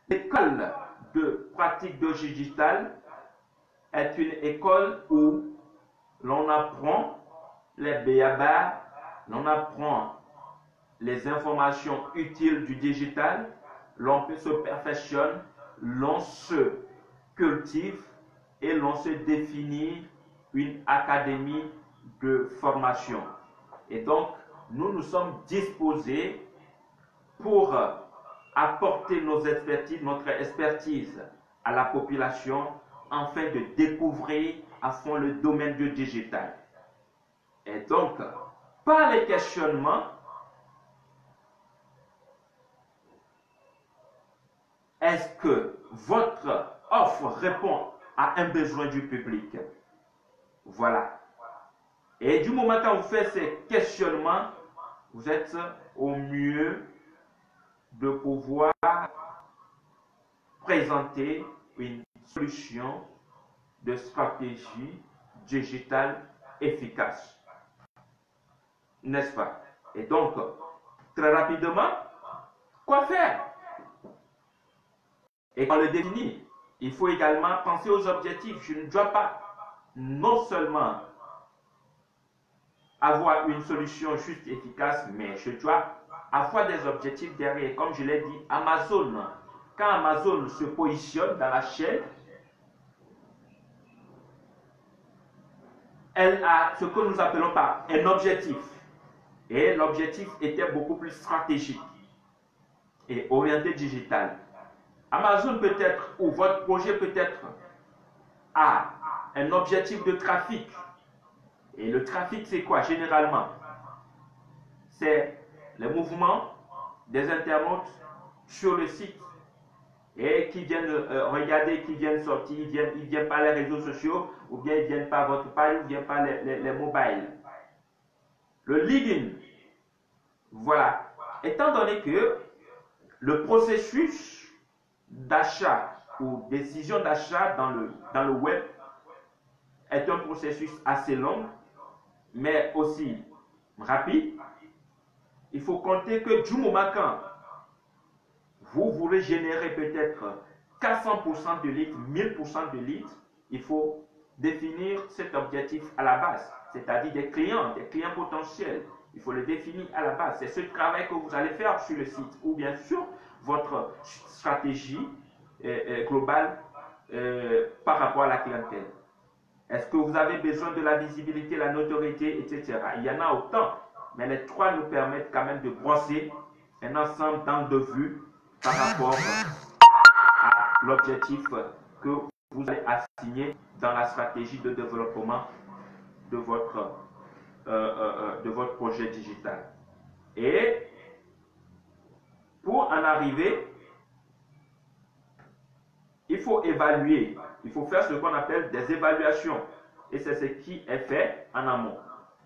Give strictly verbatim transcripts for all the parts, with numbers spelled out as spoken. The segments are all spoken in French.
L'école de pratique de digital est une école où l'on apprend les béabas, l'on apprend les informations utiles du digital, l'on se perfectionne, l'on se cultive et l'on se définit une académie de formation. Et donc, nous nous sommes disposés pour apporter nos expertises, notre expertise à la population afin de découvrir à fond le domaine du digital. Et donc, par les questionnements, est-ce que votre offre répond à un besoin du public? Voilà. Et du moment quand vous faites ces questionnements, vous êtes au mieux de pouvoir présenter une solution de stratégie digitale efficace. N'est-ce pas? Et donc, très rapidement, quoi faire? Et quand on le définit, il faut également penser aux objectifs. Je ne dois pas non seulement avoir une solution juste efficace, mais je dois avoir des objectifs derrière. Comme je l'ai dit, Amazon, quand Amazon se positionne dans la chaîne, elle a ce que nous appelons par un objectif. Et l'objectif était beaucoup plus stratégique et orienté digital. Amazon peut-être, ou votre projet peut-être, a un objectif de trafic. Et le trafic, c'est quoi généralement? C'est le mouvement des internautes sur le site et qui viennent euh, regarder, qui viennent sortir, ils viennent, ils viennent par les réseaux sociaux, ou bien ils viennent par votre page, ou ils viennent par les, les, les mobiles. Le lead-in, voilà. Étant donné que le processus d'achat ou décision d'achat dans le, dans le web est un processus assez long, mais aussi rapide, il faut compter que du moment quand vous voulez générer peut-être quatre cents pour cent de leads, mille pour cent de leads, il faut définir cet objectif à la base, c'est-à-dire des clients, des clients potentiels. Il faut le définir à la base. C'est ce travail que vous allez faire sur le site ou bien sur votre stratégie euh, euh, globale euh, par rapport à la clientèle. Est-ce que vous avez besoin de la visibilité, la notoriété, et cetera. Il y en a autant, mais les trois nous permettent quand même de brosser un ensemble d'angles de vue par rapport à l'objectif que vous allez assigner dans la stratégie de développement de votre, euh, euh, de votre projet digital. Et pour en arriver, il faut évaluer, il faut faire ce qu'on appelle des évaluations. Et c'est ce qui est fait en amont.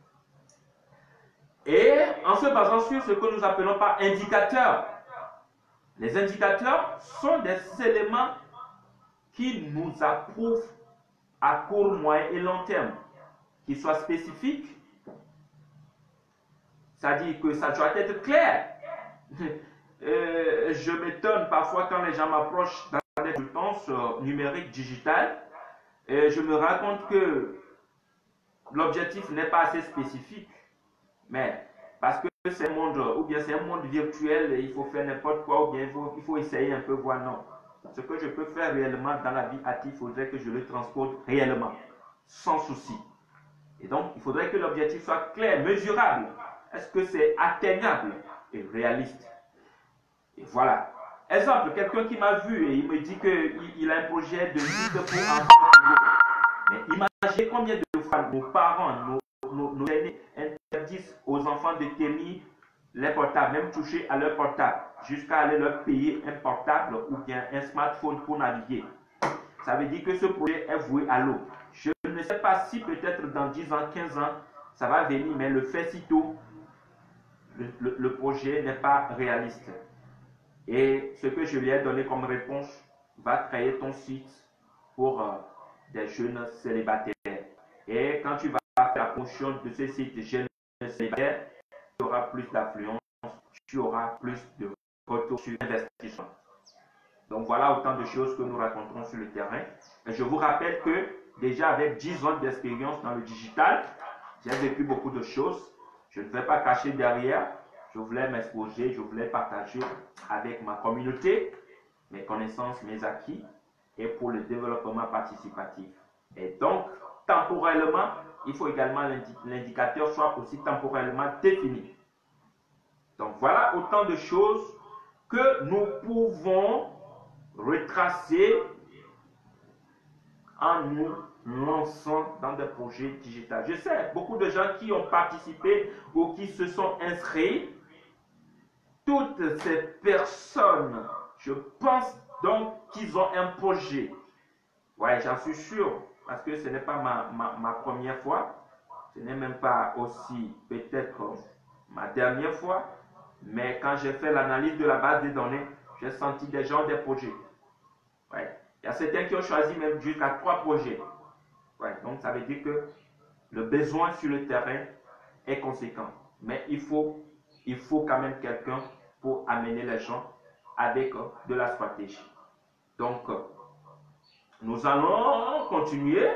Et en se basant sur ce que nous appelons par indicateurs. Les indicateurs sont des éléments qui nous approuvent à court, moyen et long terme, qui soient spécifiques. C'est-à-dire que ça doit être clair. Euh, je m'étonne parfois quand les gens m'approchent dans des consultances numériques digitales, et je me rends compte que l'objectif n'est pas assez spécifique, mais parce que c'est un monde, ou bien c'est un monde virtuel et il faut faire n'importe quoi, ou bien il faut, il faut essayer un peu, voir, non. Ce que je peux faire réellement dans la vie active, il faudrait que je le transpose réellement, sans souci. Et donc, il faudrait que l'objectif soit clair, mesurable. Est-ce que c'est atteignable et réaliste? Et voilà. Exemple, quelqu'un qui m'a vu et il me dit qu'il il a un projet de site pour enfants. Mais imaginez combien de fois nos parents, nos, nos, nos aînés interdisent aux enfants de tenir les portables, même toucher à leur portable, jusqu'à aller leur payer un portable ou bien un smartphone pour naviguer. Ça veut dire que ce projet est voué à l'eau. Je ne sais pas si peut-être dans dix ans, quinze ans, ça va venir, mais le fait si tôt, le, le, le projet n'est pas réaliste. Et ce que je lui ai donné comme réponse, va créer ton site pour euh, des jeunes célibataires. Et quand tu vas faire la promotion de ce site jeunes célibataires, tu auras plus d'affluence, tu auras plus de retour sur investissement. Donc voilà autant de choses que nous raconterons sur le terrain. Et je vous rappelle que déjà avec dix ans d'expérience dans le digital, j'ai vécu beaucoup de choses. Je ne vais pas cacher derrière. Je voulais m'exposer, je voulais partager avec ma communauté mes connaissances, mes acquis et pour le développement participatif. Et donc, temporellement, il faut également l'indicateur soit aussi temporellement défini. Donc voilà autant de choses que nous pouvons retracer en nous lançant dans des projets digitaux. Je sais, beaucoup de gens qui ont participé ou qui se sont inscrits, toutes ces personnes, je pense donc qu'ils ont un projet. Ouais, j'en suis sûr, parce que ce n'est pas ma, ma, ma première fois, ce n'est même pas aussi peut-être ma dernière fois, mais quand j'ai fait l'analyse de la base des données, j'ai senti des gens des projets. Ouais. Il y a certains qui ont choisi même jusqu'à trois projets. Ouais. Donc ça veut dire que le besoin sur le terrain est conséquent. Mais il faut, il faut quand même quelqu'un pour amener les gens avec de la stratégie. Donc, nous allons continuer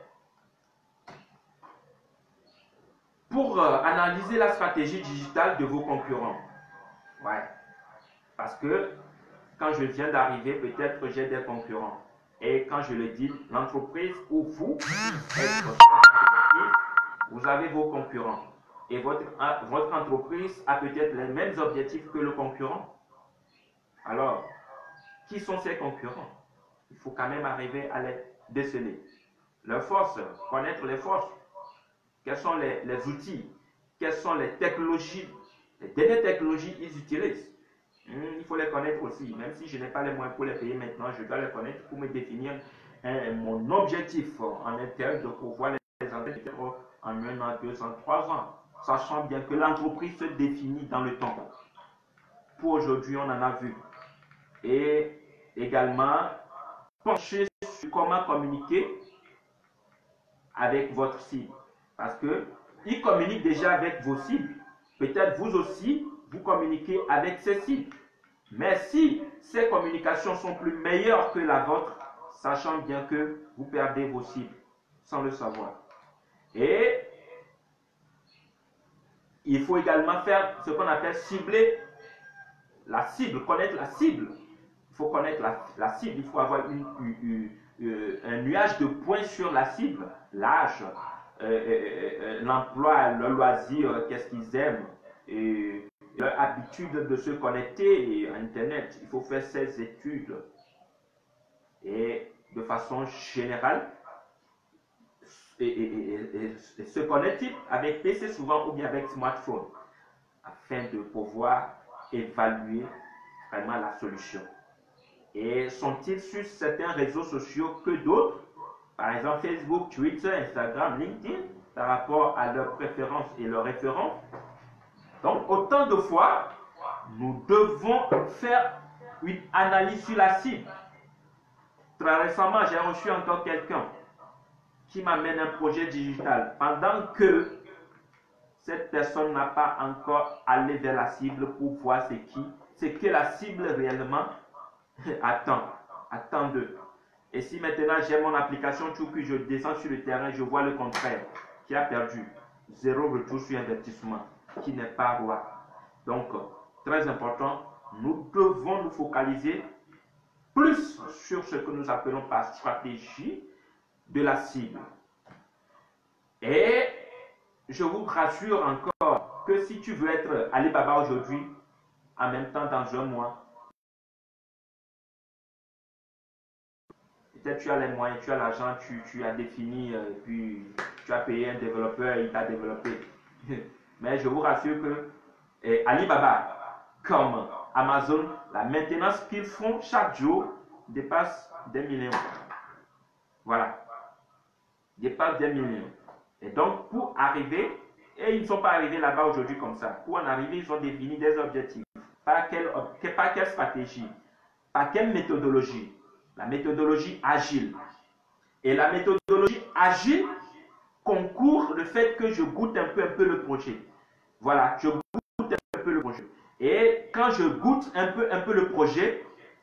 pour analyser la stratégie digitale de vos concurrents. Ouais. Parce que quand je viens d'arriver, peut-être que j'ai des concurrents. Et quand je le dis, l'entreprise où vous êtes, vous avez vos concurrents. Et votre, votre entreprise a peut-être les mêmes objectifs que le concurrent. Alors, qui sont ces concurrents? Il faut quand même arriver à les déceler. Leurs forces, connaître les forces. Quels sont les, les outils? Quelles sont les technologies? Les dernières technologies ils utilisent. Il faut les connaître aussi. Même si je n'ai pas les moyens pour les payer maintenant, je dois les connaître pour me définir hein, mon objectif en interne de pouvoir les entrer en un an, deux ans, trois ans. Sachant bien que l'entreprise se définit dans le temps. Pour aujourd'hui, on en a vu. Et également, pencher sur comment communiquer avec votre cible. Parce qu'ils communiquent déjà avec vos cibles. Peut-être vous aussi, vous communiquez avec ces cibles. Mais si ces communications sont plus meilleures que la vôtre, sachant bien que vous perdez vos cibles sans le savoir. Et il faut également faire ce qu'on appelle cibler la cible, connaître la cible. Il faut connaître la, la cible, il faut avoir une, une, une, un nuage de points sur la cible, l'âge, euh, euh, euh, l'emploi, le loisir, qu'est-ce qu'ils aiment, et leur habitude de se connecter à Internet. Il faut faire ces études. Et de façon générale, et, et, et, et, et se connecter avec P C souvent ou bien avec smartphone, afin de pouvoir évaluer vraiment la solution. Et sont-ils sur certains réseaux sociaux que d'autres, par exemple Facebook, Twitter, Instagram, LinkedIn, par rapport à leurs préférences et leurs références? Donc, autant de fois, nous devons faire une analyse sur la cible. Très récemment, j'ai reçu encore quelqu'un qui m'amène un projet digital pendant que cette personne n'a pas encore allé vers la cible pour voir ce qui, ce que la cible réellement attend, attend d'eux. Et si maintenant j'ai mon application, tout que je descends sur le terrain, je vois le contraire, qui a perdu, zéro retour sur investissement, qui n'est pas roi. Donc, très important, nous devons nous focaliser plus sur ce que nous appelons par stratégie de la cible. Et je vous rassure encore que si tu veux être Alibaba aujourd'hui, en même temps dans un mois, peut-être tu as les moyens, tu as l'argent, tu, tu as défini, euh, puis tu as payé un développeur, il t'a développé. Mais je vous rassure que eh, Alibaba, comme Amazon, la maintenance qu'ils font chaque jour dépasse des millions. Voilà. Dépasse des millions. Et donc, pour arriver, et ils ne sont pas arrivés là-bas aujourd'hui comme ça. Pour en arriver, ils ont défini des objectifs. Par quelle, par quelle stratégie? Par quelle méthodologie? La méthodologie agile. Et la méthodologie agile concourt le fait que je goûte un peu, un peu le projet. Voilà, je goûte un peu le projet. Et quand je goûte un peu, un peu le projet,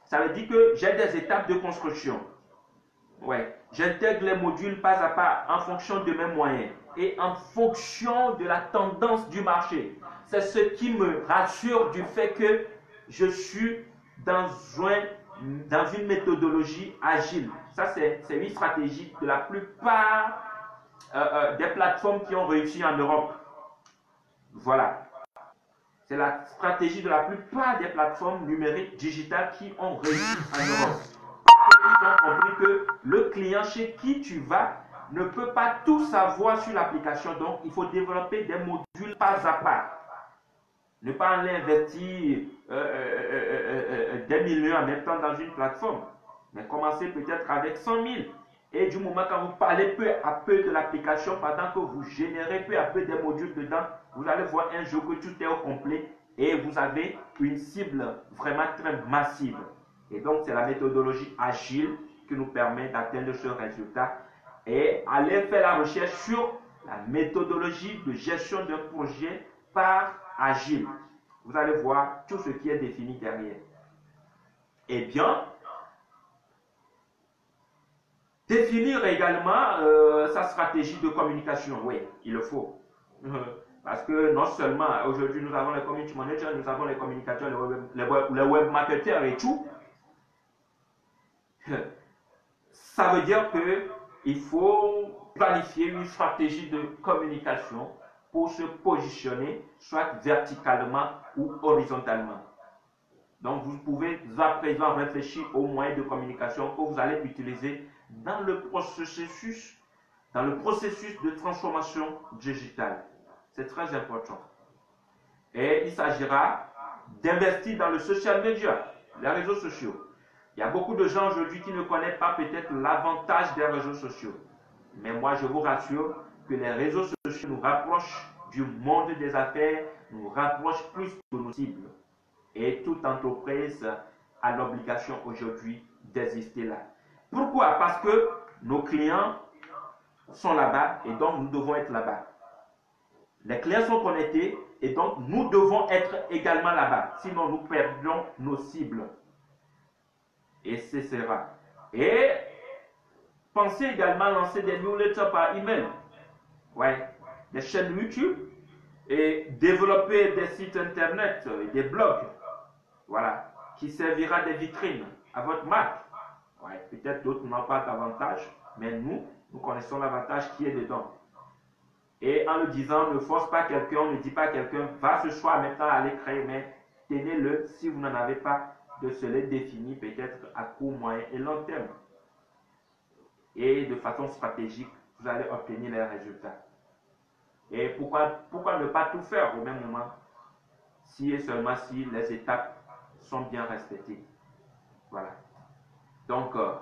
Ça veut dire que j'ai des étapes de construction. Ouais. J'intègre les modules pas à pas en fonction de mes moyens et en fonction de la tendance du marché. C'est ce qui me rassure du fait que je suis dans, un, dans une méthodologie agile. Ça, c'est une stratégie de la plupart euh, euh, des plateformes qui ont réussi en Europe. Voilà. C'est la stratégie de la plupart des plateformes numériques digitales qui ont réussi en Europe. Ils ont compris que le client chez qui tu vas ne peut pas tout savoir sur l'application. Donc, il faut développer des modules pas à pas. Ne pas aller investir euh, euh, euh, euh, des millions en même temps dans une plateforme. Mais commencer peut-être avec cent mille. Et du moment quand vous parlez peu à peu de l'application, pendant que vous générez peu à peu des modules dedans, vous allez voir un jour que tout est au complet et vous avez une cible vraiment très massive. Et donc, c'est la méthodologie agile qui nous permet d'atteindre ce résultat. Et aller faire la recherche sur la méthodologie de gestion d'un projet par agile. Vous allez voir tout ce qui est défini derrière. Eh bien, définir également euh, sa stratégie de communication. Oui, il le faut. Parce que non seulement aujourd'hui nous avons les community managers, nous avons les communicateurs, les web, les web, les web marketeurs et tout. Ça veut dire qu'il faut planifier une stratégie de communication pour se positionner soit verticalement ou horizontalement. Donc vous pouvez à présent réfléchir aux moyens de communication que vous allez utiliser dans le processus, dans le processus de transformation digitale. C'est très important. Et il s'agira d'investir dans le social media, les réseaux sociaux. Il y a beaucoup de gens aujourd'hui qui ne connaissent pas peut-être l'avantage des réseaux sociaux. Mais moi, je vous rassure que les réseaux sociaux nous rapprochent du monde des affaires, nous rapprochent plus de nos cibles. Et toute entreprise a l'obligation aujourd'hui d'exister là. Pourquoi? Parce que nos clients sont là-bas et donc nous devons être là-bas. Les clients sont connectés et donc nous devons être également là-bas. Sinon, nous perdons nos cibles. Et ce sera. Et pensez également à lancer des newsletters par email. Ouais. Des chaînes YouTube et développer des sites internet, des blogs. Voilà. Qui servira des vitrines à votre marque. Ouais. Peut-être d'autres n'ont pas d'avantage, mais nous, nous connaissons l'avantage qui est dedans. Et en le disant, ne force pas quelqu'un, on ne dit pas à quelqu'un, va ce soir maintenant aller créer, mais tenez-le si vous n'en avez pas de se les définir peut-être à court, moyen et long terme. Et de façon stratégique, vous allez obtenir les résultats. Et pourquoi, pourquoi ne pas tout faire au même moment, si et seulement si les étapes sont bien respectées. Voilà. Donc, euh,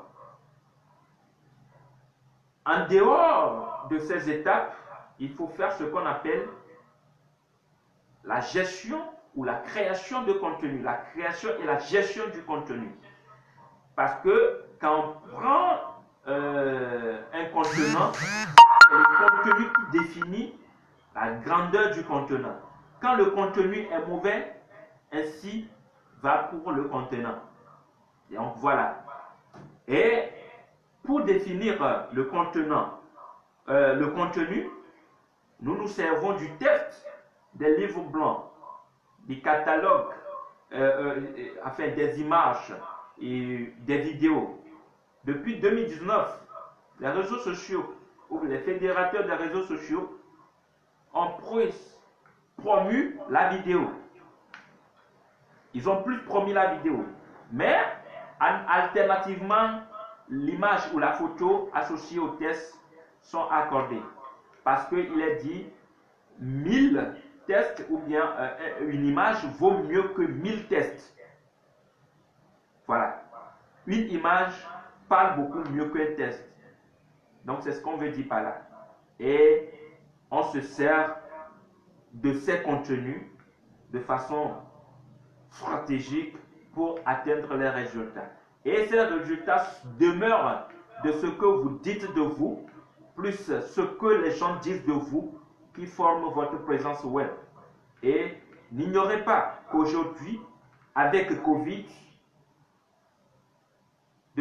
en dehors de ces étapes, il faut faire ce qu'on appelle la gestion ou la création de contenu, la création et la gestion du contenu. Parce que quand on prend euh, un contenant, c'est le contenu qui définit la grandeur du contenant. Quand le contenu est mauvais, ainsi va pour le contenant. Et donc voilà. Et pour définir le contenant, euh, le contenu, nous nous servons du texte des livres blancs, des catalogues, euh, euh, enfin des images et des vidéos. Depuis deux mille dix-neuf, les réseaux sociaux ou les fédérateurs des réseaux sociaux ont promu la vidéo. Ils ont plus promu la vidéo. Mais alternativement, l'image ou la photo associée au test sont accordées. Parce qu'il est dit mille tests ou bien euh, une image vaut mieux que mille tests. Voilà. Une image parle beaucoup mieux qu'un test. Donc c'est ce qu'on veut dire par là. Et on se sert de ces contenus de façon stratégique pour atteindre les résultats. Et ces résultats demeurent de ce que vous dites de vous, plus ce que les gens disent de vous, qui forment votre présence web. Et n'ignorez pas qu'aujourd'hui, avec Covid,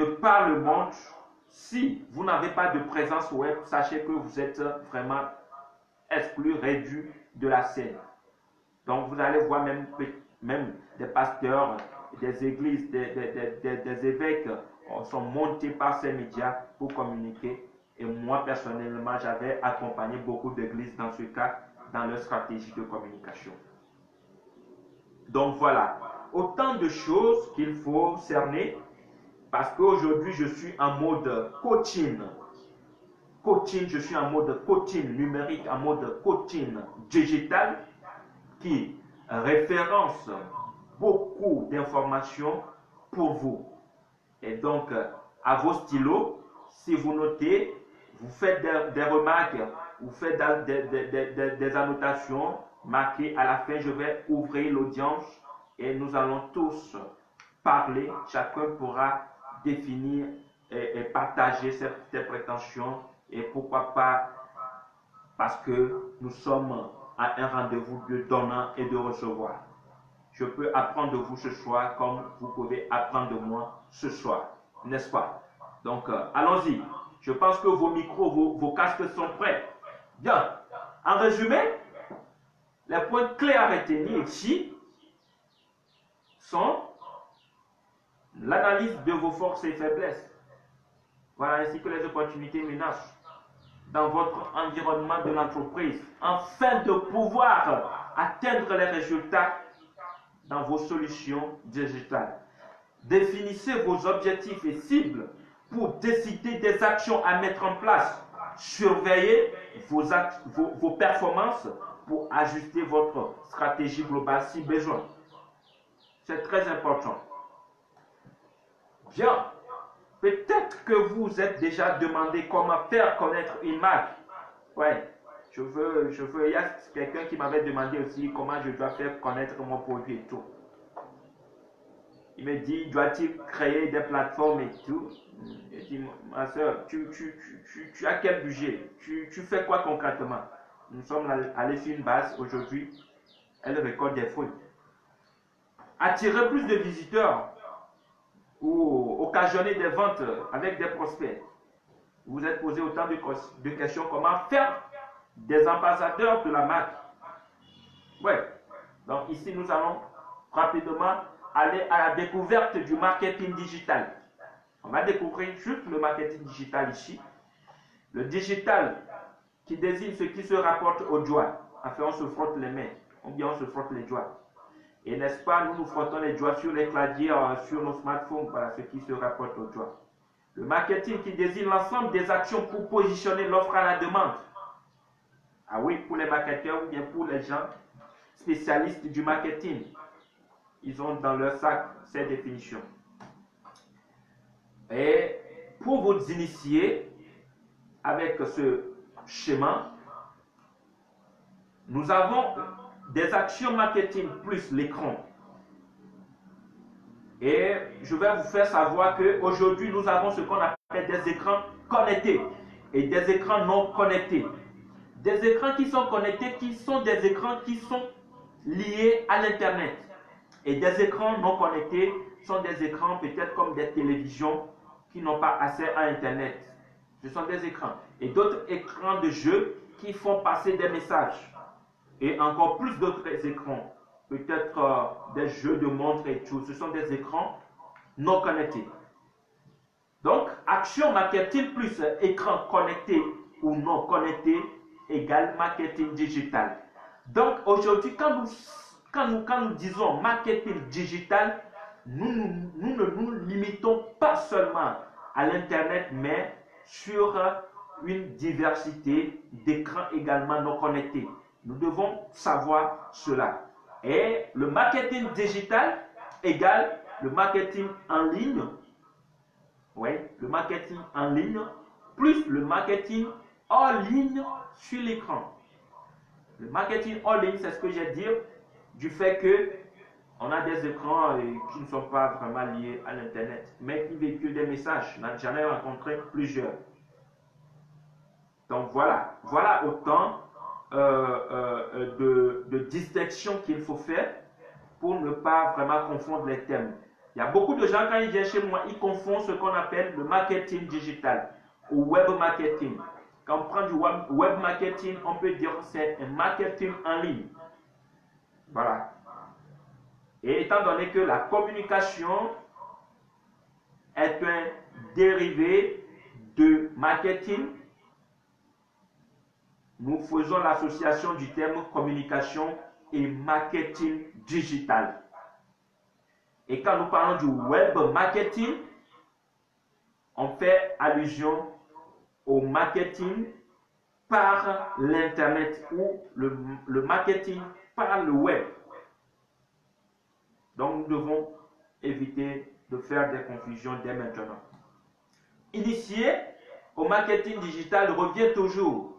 de par le monde. Si vous n'avez pas de présence web, sachez que vous êtes vraiment exclu, réduit de la scène. Donc vous allez voir même, même des pasteurs, des églises, des, des, des, des évêques sont montés par ces médias pour communiquer. Et moi personnellement, j'avais accompagné beaucoup d'églises dans ce cas, dans leur stratégie de communication. Donc voilà, autant de choses qu'il faut cerner, parce qu'aujourd'hui je suis en mode coaching. Coaching, je suis en mode coaching numérique, en mode coaching digital, qui référence beaucoup d'informations pour vous. Et donc, à vos stylos, si vous notez, vous faites des, des remarques, vous faites des, des, des, des, des annotations, marquées. À la fin, je vais ouvrir l'audience et nous allons tous parler. Chacun pourra définir et, et partager ses, ses prétentions et pourquoi pas, parce que nous sommes à un rendez-vous de donnant et de recevoir. Je peux apprendre de vous ce soir comme vous pouvez apprendre de moi ce soir, n'est-ce pas? Donc, euh, allons-y. Je pense que vos micros, vos, vos casques sont prêts. Bien. En résumé, les points clés à retenir ici sont l'analyse de vos forces et faiblesses. Voilà, ainsi que les opportunités menaces dans votre environnement de l'entreprise, afin de pouvoir atteindre les résultats dans vos solutions digitales. Définissez vos objectifs et cibles pour décider des actions à mettre en place. Surveillez vos, vos, vos performances pour ajuster votre stratégie globale si besoin. C'est très important. Bien. Peut-être que vous êtes déjà demandé comment faire connaître une marque. Ouais, je veux, je veux, il y a quelqu'un qui m'avait demandé aussi comment je dois faire connaître mon produit et tout. Il me dit, doit-il créer des plateformes et tout? Je dis, ma soeur, tu, tu, tu, tu, tu as quel budget? Tu, tu fais quoi concrètement? Nous sommes allés sur une base aujourd'hui, elle récolte des fruits. Attirer plus de visiteurs ou occasionner des ventes avec des prospects. Vous vous êtes posé autant de, de questions. Comment faire des ambassadeurs de la marque? Ouais. Donc ici, nous allons rapidement aller à la découverte du marketing digital. On va découvrir juste le marketing digital ici. Le digital qui désigne ce qui se rapporte aux doigts. Enfin, on se frotte les mains, ou bien on se frotte les doigts. Et n'est-ce pas, nous nous frottons les doigts sur les claviers, sur nos smartphones, voilà ce qui se rapporte aux doigts. Le marketing qui désigne l'ensemble des actions pour positionner l'offre à la demande. Ah oui, pour les marketeurs ou bien pour les gens spécialistes du marketing. Ils ont dans leur sac ces définitions. Et pour vous initier avec ce schéma, nous avons des actions marketing plus l'écran. Et je vais vous faire savoir qu'aujourd'hui, nous avons ce qu'on appelle des écrans connectés et des écrans non connectés. Des écrans qui sont connectés, qui sont des écrans qui sont liés à l'Internet. Et des écrans non connectés sont des écrans peut-être comme des télévisions qui n'ont pas accès à Internet. Ce sont des écrans. Et d'autres écrans de jeu qui font passer des messages. Et encore plus d'autres écrans, peut-être euh, des jeux de montres et tout. Ce sont des écrans non connectés. Donc, action marketing plus écran connecté ou non connecté égale marketing digital. Donc, aujourd'hui, quand nous, quand, nous, quand nous disons marketing digital, nous, nous, nous ne nous limitons pas seulement à l'Internet, mais sur une diversité d'écrans également non connectés. Nous devons savoir cela. Et le marketing digital égale le marketing en ligne. Oui, le marketing en ligne plus le marketing en ligne sur l'écran. Le marketing en ligne, c'est ce que j'ai dit du fait que on a des écrans qui ne sont pas vraiment liés à l'Internet, mais qui véhiculent des messages. J'en ai rencontré plusieurs. Donc voilà, voilà autant Euh, euh, de, de distinction qu'il faut faire pour ne pas vraiment confondre les thèmes. Il y a beaucoup de gens, quand ils viennent chez moi, ils confondent ce qu'on appelle le marketing digital ou web marketing. Quand on prend du web marketing, on peut dire que c'est un marketing en ligne. Voilà. Et étant donné que la communication est un dérivé de marketing, nous faisons l'association du terme communication et marketing digital. Et quand nous parlons du web marketing, on fait allusion au marketing par l'internet ou le, le marketing par le web. Donc nous devons éviter de faire des confusions dès maintenant. Initier au marketing digital revient toujours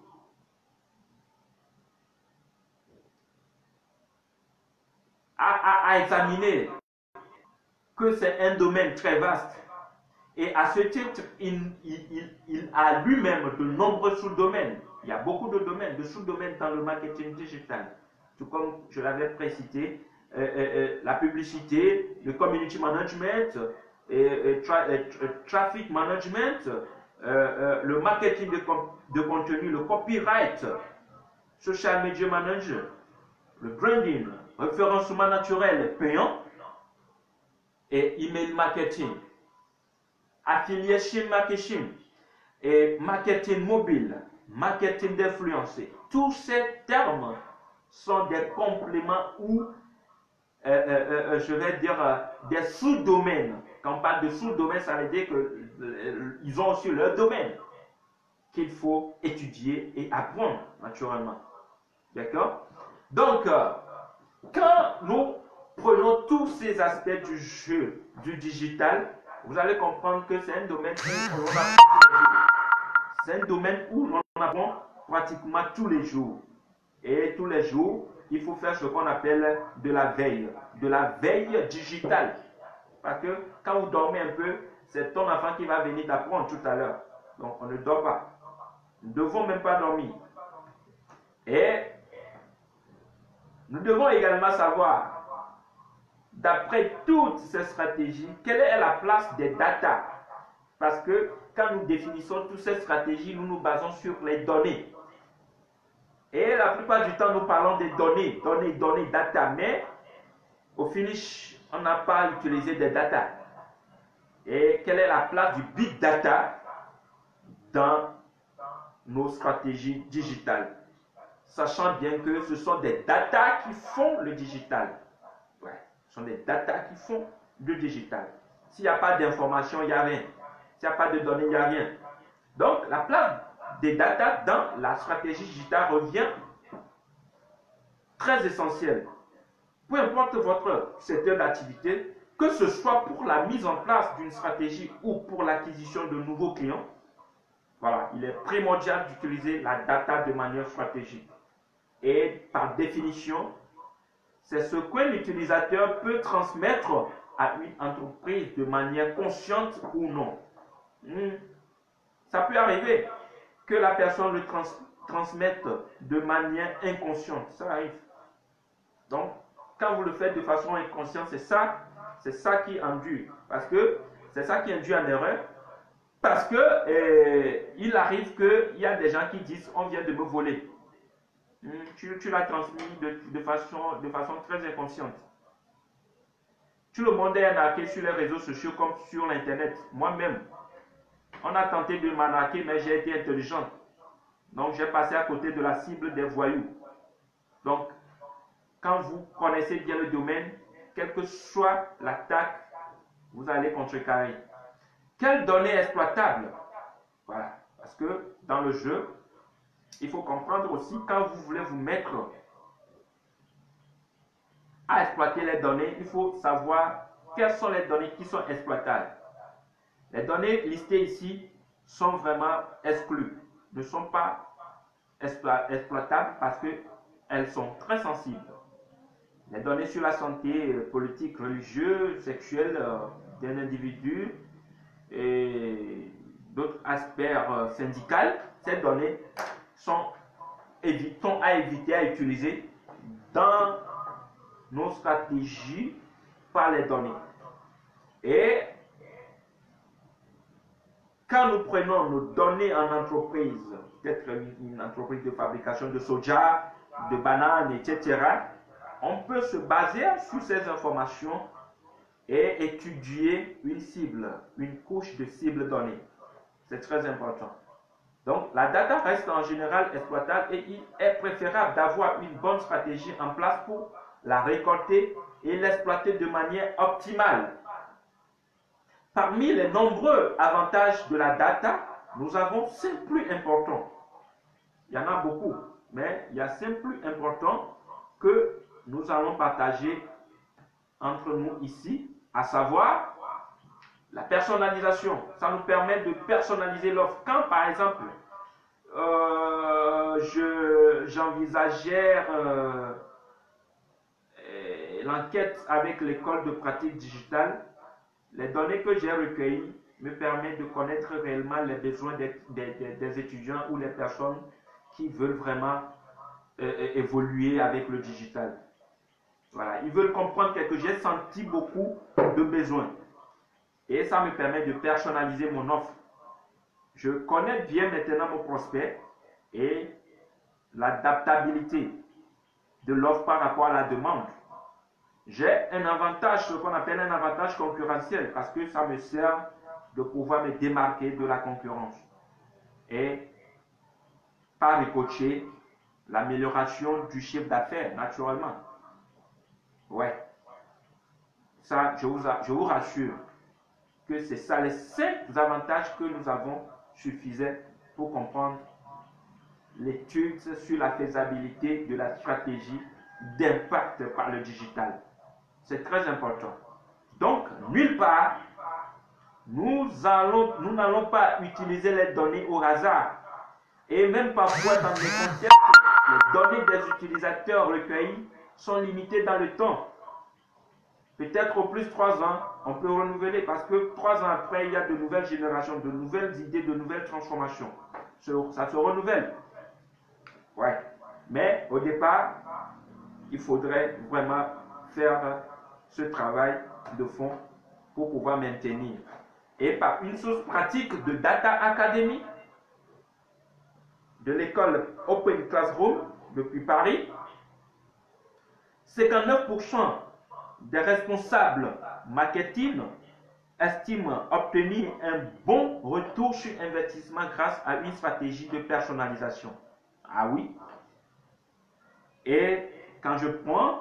à, à, à examiner que c'est un domaine très vaste. Et à ce titre, il, il, il, il a lui-même de nombreux sous-domaines. Il y a beaucoup de domaines, de sous-domaines dans le marketing digital. Tout comme je l'avais précité, euh, euh, euh, la publicité, le community management, et, et tra et traffic management, euh, euh, le marketing de, de contenu, le copyright, social media manager, le branding, référencement naturel payant et email marketing, affiliation marketing et marketing mobile, marketing d'influence. Tous ces termes sont des compléments ou, euh, euh, euh, je vais dire, euh, des sous-domaines. Quand on parle de sous-domaines, ça veut dire qu'ils euh, ont aussi leur domaine qu'il faut étudier et apprendre, naturellement. D'accord? Donc, euh, quand nous prenons tous ces aspects du jeu, du digital, vous allez comprendre que c'est un domaine où l'on apprend tous les jours. C'est un domaine où l'on apprend pratiquement tous les jours. Et tous les jours, il faut faire ce qu'on appelle de la veille, de la veille digitale. Parce que quand vous dormez un peu, c'est ton enfant qui va venir t'apprendre tout à l'heure. Donc on ne dort pas. Nous ne devons même pas dormir. Et nous devons également savoir, d'après toutes ces stratégies, quelle est la place des data. Parce que quand nous définissons toutes ces stratégies, nous nous basons sur les données. Et la plupart du temps, nous parlons des données, données, données, data. Mais au finish, on n'a pas utilisé des data. Et quelle est la place du big data dans nos stratégies digitales? Sachant bien que ce sont des data qui font le digital. Ouais, ce sont des data qui font le digital. S'il n'y a pas d'information, il n'y a rien. S'il n'y a pas de données, il n'y a rien. Donc, la place des data dans la stratégie digitale revient très essentielle. Peu importe votre secteur d'activité, que ce soit pour la mise en place d'une stratégie ou pour l'acquisition de nouveaux clients, voilà, il est primordial d'utiliser la data de manière stratégique. Et par définition, c'est ce que l'utilisateur peut transmettre à une entreprise de manière consciente ou non. Hmm. Ça peut arriver que la personne le trans transmette de manière inconsciente. Ça arrive. Donc, quand vous le faites de façon inconsciente, c'est ça, c'est ça qui induit. Parce que c'est ça qui induit en erreur. Parce que euh, il arrive qu'il y a des gens qui disent on vient de me voler. Hmm, tu tu l'as transmis de, de, façon, de façon très inconsciente. Tout le monde est arnaqué sur les réseaux sociaux comme sur l'internet. Moi-même, on a tenté de m'arnaquer, mais j'ai été intelligent. Donc j'ai passé à côté de la cible des voyous. Donc, quand vous connaissez bien le domaine, quelle que soit l'attaque, vous allez contrecarrer. Quelles données exploitables? Voilà. Parce que dans le jeu, il faut comprendre aussi, quand vous voulez vous mettre à exploiter les données, il faut savoir quelles sont les données qui sont exploitables. Les données listées ici sont vraiment exclues, ne sont pas explo- exploitables parce qu'elles sont très sensibles. Les données sur la santé politique, religieuse, sexuelle euh, d'un individu et d'autres aspects euh, syndicaux, ces données sont, sont à éviter, à utiliser dans nos stratégies par les données. Et quand nous prenons nos données en entreprise, peut-être une entreprise de fabrication de soja, de bananes, et cetera, on peut se baser sur ces informations et étudier une cible, une couche de cible donnée. C'est très important. Donc, la data reste en général exploitable et il est préférable d'avoir une bonne stratégie en place pour la récolter et l'exploiter de manière optimale. Parmi les nombreux avantages de la data, nous avons cinq plus importants. Il y en a beaucoup, mais il y a cinq plus importants que nous allons partager entre nous ici, à savoir la personnalisation. Ça nous permet de personnaliser l'offre. Quand, par exemple, euh, je, j'envisageais euh, l'enquête avec l'école de pratique digitale, les données que j'ai recueillies me permettent de connaître réellement les besoins des, des, des, des étudiants ou les personnes qui veulent vraiment euh, évoluer avec le digital. Voilà, ils veulent comprendre quelque chose. J'ai senti beaucoup de besoins. Et ça me permet de personnaliser mon offre. Je connais bien maintenant mon prospect et l'adaptabilité de l'offre par rapport à la demande. J'ai un avantage, ce qu'on appelle un avantage concurrentiel, parce que ça me sert de pouvoir me démarquer de la concurrence. Et par ricocher, l'amélioration du chiffre d'affaires, naturellement. Ouais. Ça, je vous, je vous rassure que c'est ça, les cinq avantages que nous avons suffisaient pour comprendre l'étude sur la faisabilité de la stratégie d'impact par le digital. C'est très important. Donc, nulle part, nous allons, nous n'allons pas utiliser les données au hasard. Et même parfois, dans les contextes, les données des utilisateurs recueillies sont limitées dans le temps. Peut-être au plus trois ans, on peut renouveler parce que trois ans après, il y a de nouvelles générations, de nouvelles idées, de nouvelles transformations. Ça se renouvelle. Ouais. Mais au départ, il faudrait vraiment faire ce travail de fond pour pouvoir maintenir. Et par une source pratique de Data Academy, de l'école Open Classroom depuis Paris, cinquante-neuf pour cent des responsables marketing estiment obtenir un bon retour sur investissement grâce à une stratégie de personnalisation. Ah oui. Et quand je prends,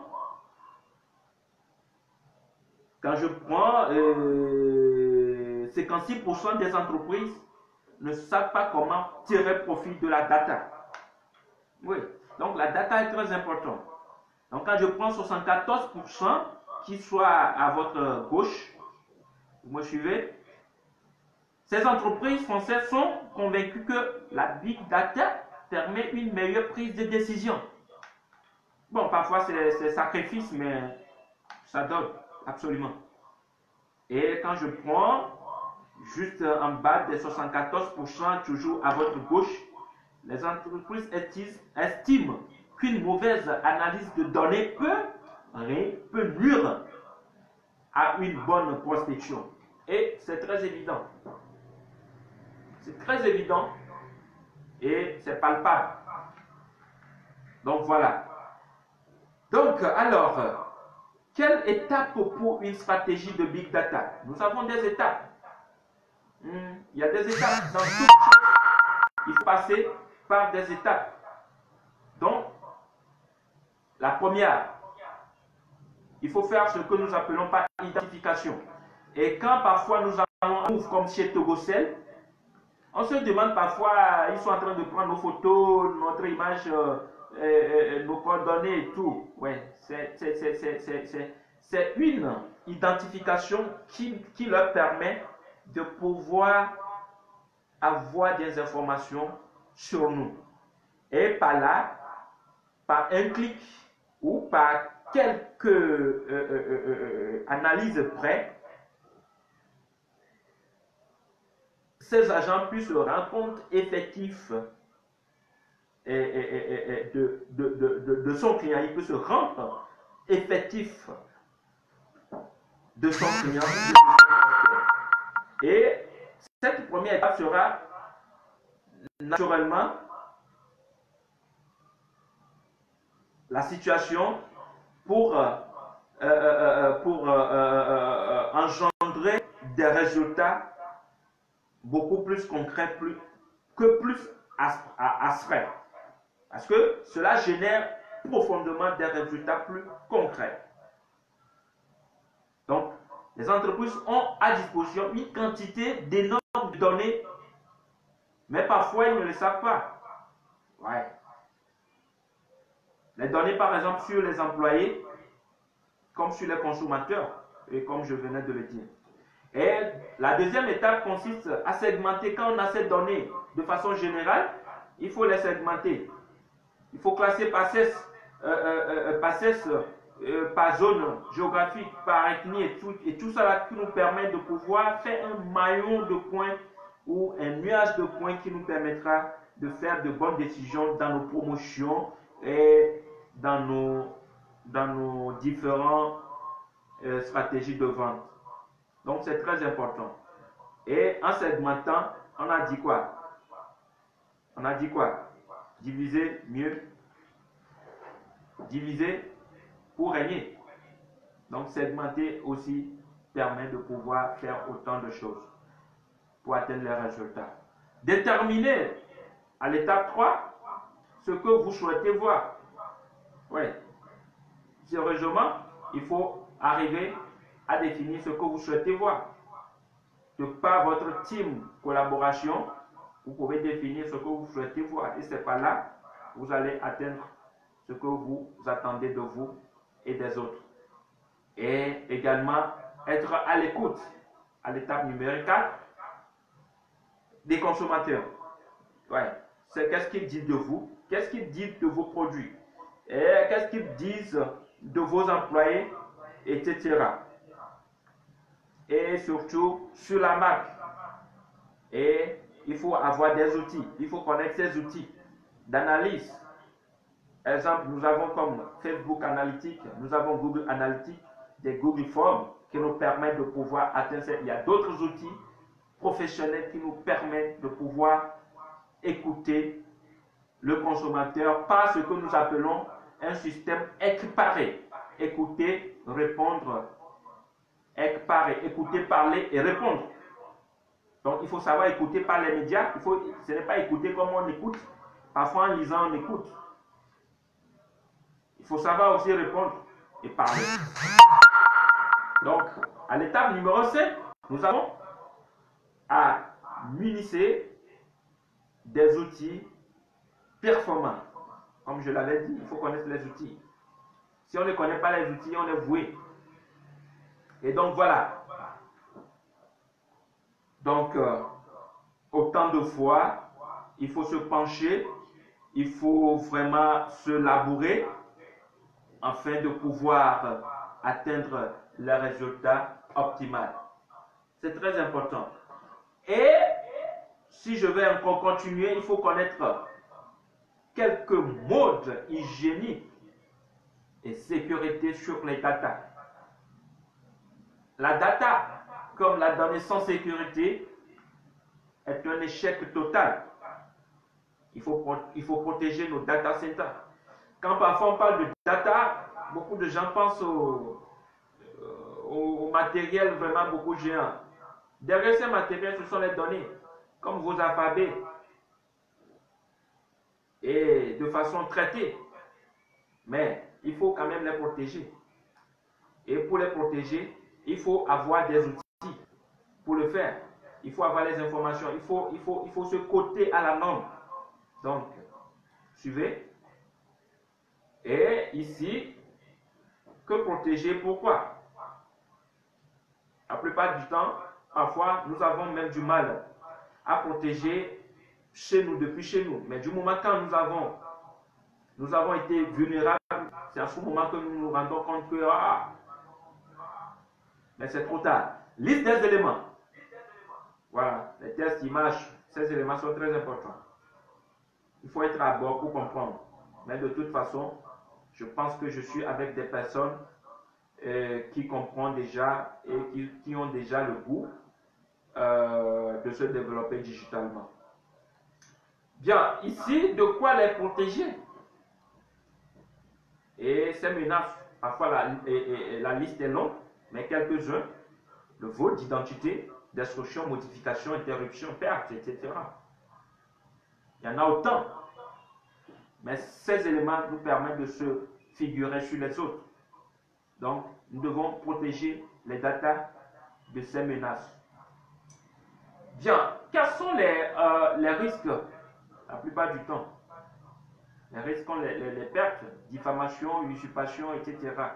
quand je prends euh, cinquante-six pour cent des entreprises ne savent pas comment tirer profit de la data. Oui, donc la data est très importante. Donc quand je prends soixante-quatorze pour cent qui soit à votre gauche, vous me suivez? Ces entreprises françaises sont convaincues que la big data permet une meilleure prise de décision. Bon, parfois c'est sacrifice, mais ça donne, absolument. Et quand je prends juste en bas des soixante-quatorze pour cent, toujours à votre gauche, les entreprises estiment qu'une mauvaise analyse de données peut, peut nuire à une bonne prospection. Et c'est très évident. C'est très évident et c'est palpable. Donc voilà. Donc alors, quelle étape pour une stratégie de Big Data? Nous avons des étapes. Hmm, il y a des étapes dans toute chose. Il faut passer par des étapes. Donc, la première, il faut faire ce que nous appelons par identification. Et quand parfois nous allons un move comme chez Togocel, on se demande parfois, ils sont en train de prendre nos photos, notre image, euh, euh, nos coordonnées et tout. Ouais, c'est une identification qui, qui leur permet de pouvoir avoir des informations sur nous. Et par là, par un clic ou par quelques euh, euh, euh, analyses près, ces agents puissent se rendre compte effectif et, et, et, et de, de, de, de, de son client. Il peut se rendre effectif de son client, Et cette première étape sera naturellement la situation pour, euh, euh, pour euh, euh, engendrer des résultats beaucoup plus concrets plus, que plus abstraits. Parce que cela génère profondément des résultats plus concrets. Donc, les entreprises ont à disposition une quantité d'énormes données, mais parfois ils ne le savent pas. Ouais. Les données, par exemple, sur les employés, comme sur les consommateurs, et comme je venais de le dire. Et la deuxième étape consiste à segmenter. Quand on a ces données de façon générale, il faut les segmenter. Il faut classer par sexe, euh, euh, par, sexe euh, par zone géographique, par ethnie et tout, et tout ça qui nous permet de pouvoir faire un maillon de points ou un nuage de points qui nous permettra de faire de bonnes décisions dans nos promotions et dans nos, dans nos différentes euh, stratégies de vente. Donc c'est très important. Et en segmentant, on a dit quoi? On a dit quoi? Diviser mieux. Diviser pour régner. Donc segmenter aussi permet de pouvoir faire autant de choses pour atteindre les résultats. Déterminer à l'étape trois ce que vous souhaitez voir. Oui. Sérieusement, il faut arriver à définir ce que vous souhaitez voir. De par votre team collaboration, vous pouvez définir ce que vous souhaitez voir. Et c'est par là que vous allez atteindre ce que vous attendez de vous et des autres. Et également être à l'écoute à l'étape numéro quatre des consommateurs. Ouais. C'est qu'est-ce qu'ils disent de vous, qu'est-ce qu'ils disent de vos produits, et qu'est-ce qu'ils disent de vos employés, et cetera. Et surtout sur la marque. Et il faut avoir des outils, il faut connaître ces outils d'analyse. Exemple, nous avons comme Facebook Analytics, nous avons Google Analytics, des Google Forms qui nous permettent de pouvoir atteindre. Il y a d'autres outils professionnels qui nous permettent de pouvoir écouter le consommateur par ce que nous appelons un système équiparé. Écouter, répondre, équiparé, écouter, parler et répondre. Donc il faut savoir écouter par les médias. Il faut, ce n'est pas écouter comme on écoute. Parfois en lisant on écoute. Il faut savoir aussi répondre et parler. Donc à l'étape numéro cinq, nous avons à munir des outils performants. Comme je l'avais dit, il faut connaître les outils. Si on ne connaît pas les outils, on est voué. Et donc voilà. Donc, euh, autant de fois, il faut se pencher, il faut vraiment se labourer afin de pouvoir atteindre le résultat optimal. C'est très important. Et si je vais encore continuer, il faut connaître quelques modes hygiéniques et sécurité sur les data. La data, comme la donnée sans sécurité, est un échec total. Il faut, il faut protéger nos data centers. Quand parfois on parle de data, beaucoup de gens pensent au, au, au matériel vraiment beaucoup géant. Derrière ces matériels, ce sont les données, comme vos alphabets, et de façon traitée. Mais il faut quand même les protéger. Et pour les protéger, il faut avoir des outils pour le faire. Il faut avoir les informations. Il faut, il faut, il faut se coter à la norme. Donc, suivez. Et ici, que protéger? Pourquoi? La plupart du temps, parfois, nous avons même du mal à protéger chez nous, depuis chez nous. Mais du moment quand nous avons, nous avons été vulnérables, c'est à ce moment que nous nous rendons compte que, ah, mais c'est trop tard. Liste des éléments. Voilà, les tests, images, ces éléments sont très importants. Il faut être à bord pour comprendre. Mais de toute façon, je pense que je suis avec des personnes euh, qui comprennent déjà et qui, qui ont déjà le goût euh, de se développer digitalement. Bien, ici, de quoi les protéger? Et ces menaces, parfois la, et, et, la liste est longue, mais quelques-uns, le vol d'identité, destruction, modification, interruption, perte, et cetera. Il y en a autant. Mais ces éléments nous permettent de se figurer sur les autres. Donc, nous devons protéger les datas de ces menaces. Bien, quels sont les, euh, les risques la plupart du temps? Les risques sont les, les, les pertes, diffamation, usurpation, et cetera.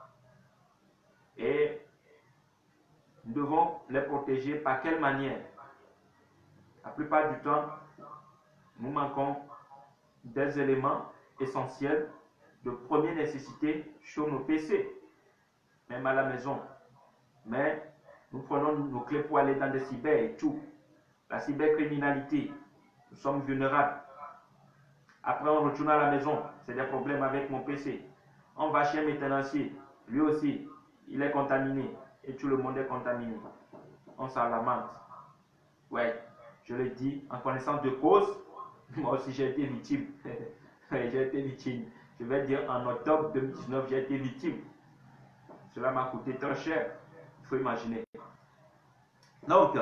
Et nous devons les protéger par quelle manière? La plupart du temps, nous manquons des éléments essentiels de première nécessité sur nos P C, même à la maison. Mais nous prenons nos clés pour aller dans des cyber et tout. La cybercriminalité, nous sommes vulnérables. Après, on retourne à la maison, c'est des problèmes avec mon P C. On va chez un maintenancier, lui aussi, il est contaminé et tout le monde est contaminé. On s'en lamente. Ouais, je le dis en connaissance de cause, moi aussi j'ai été victime. J'ai été victime. Je vais dire en octobre deux mille dix-neuf, j'ai été victime. Cela m'a coûté très cher. Il faut imaginer. Donc,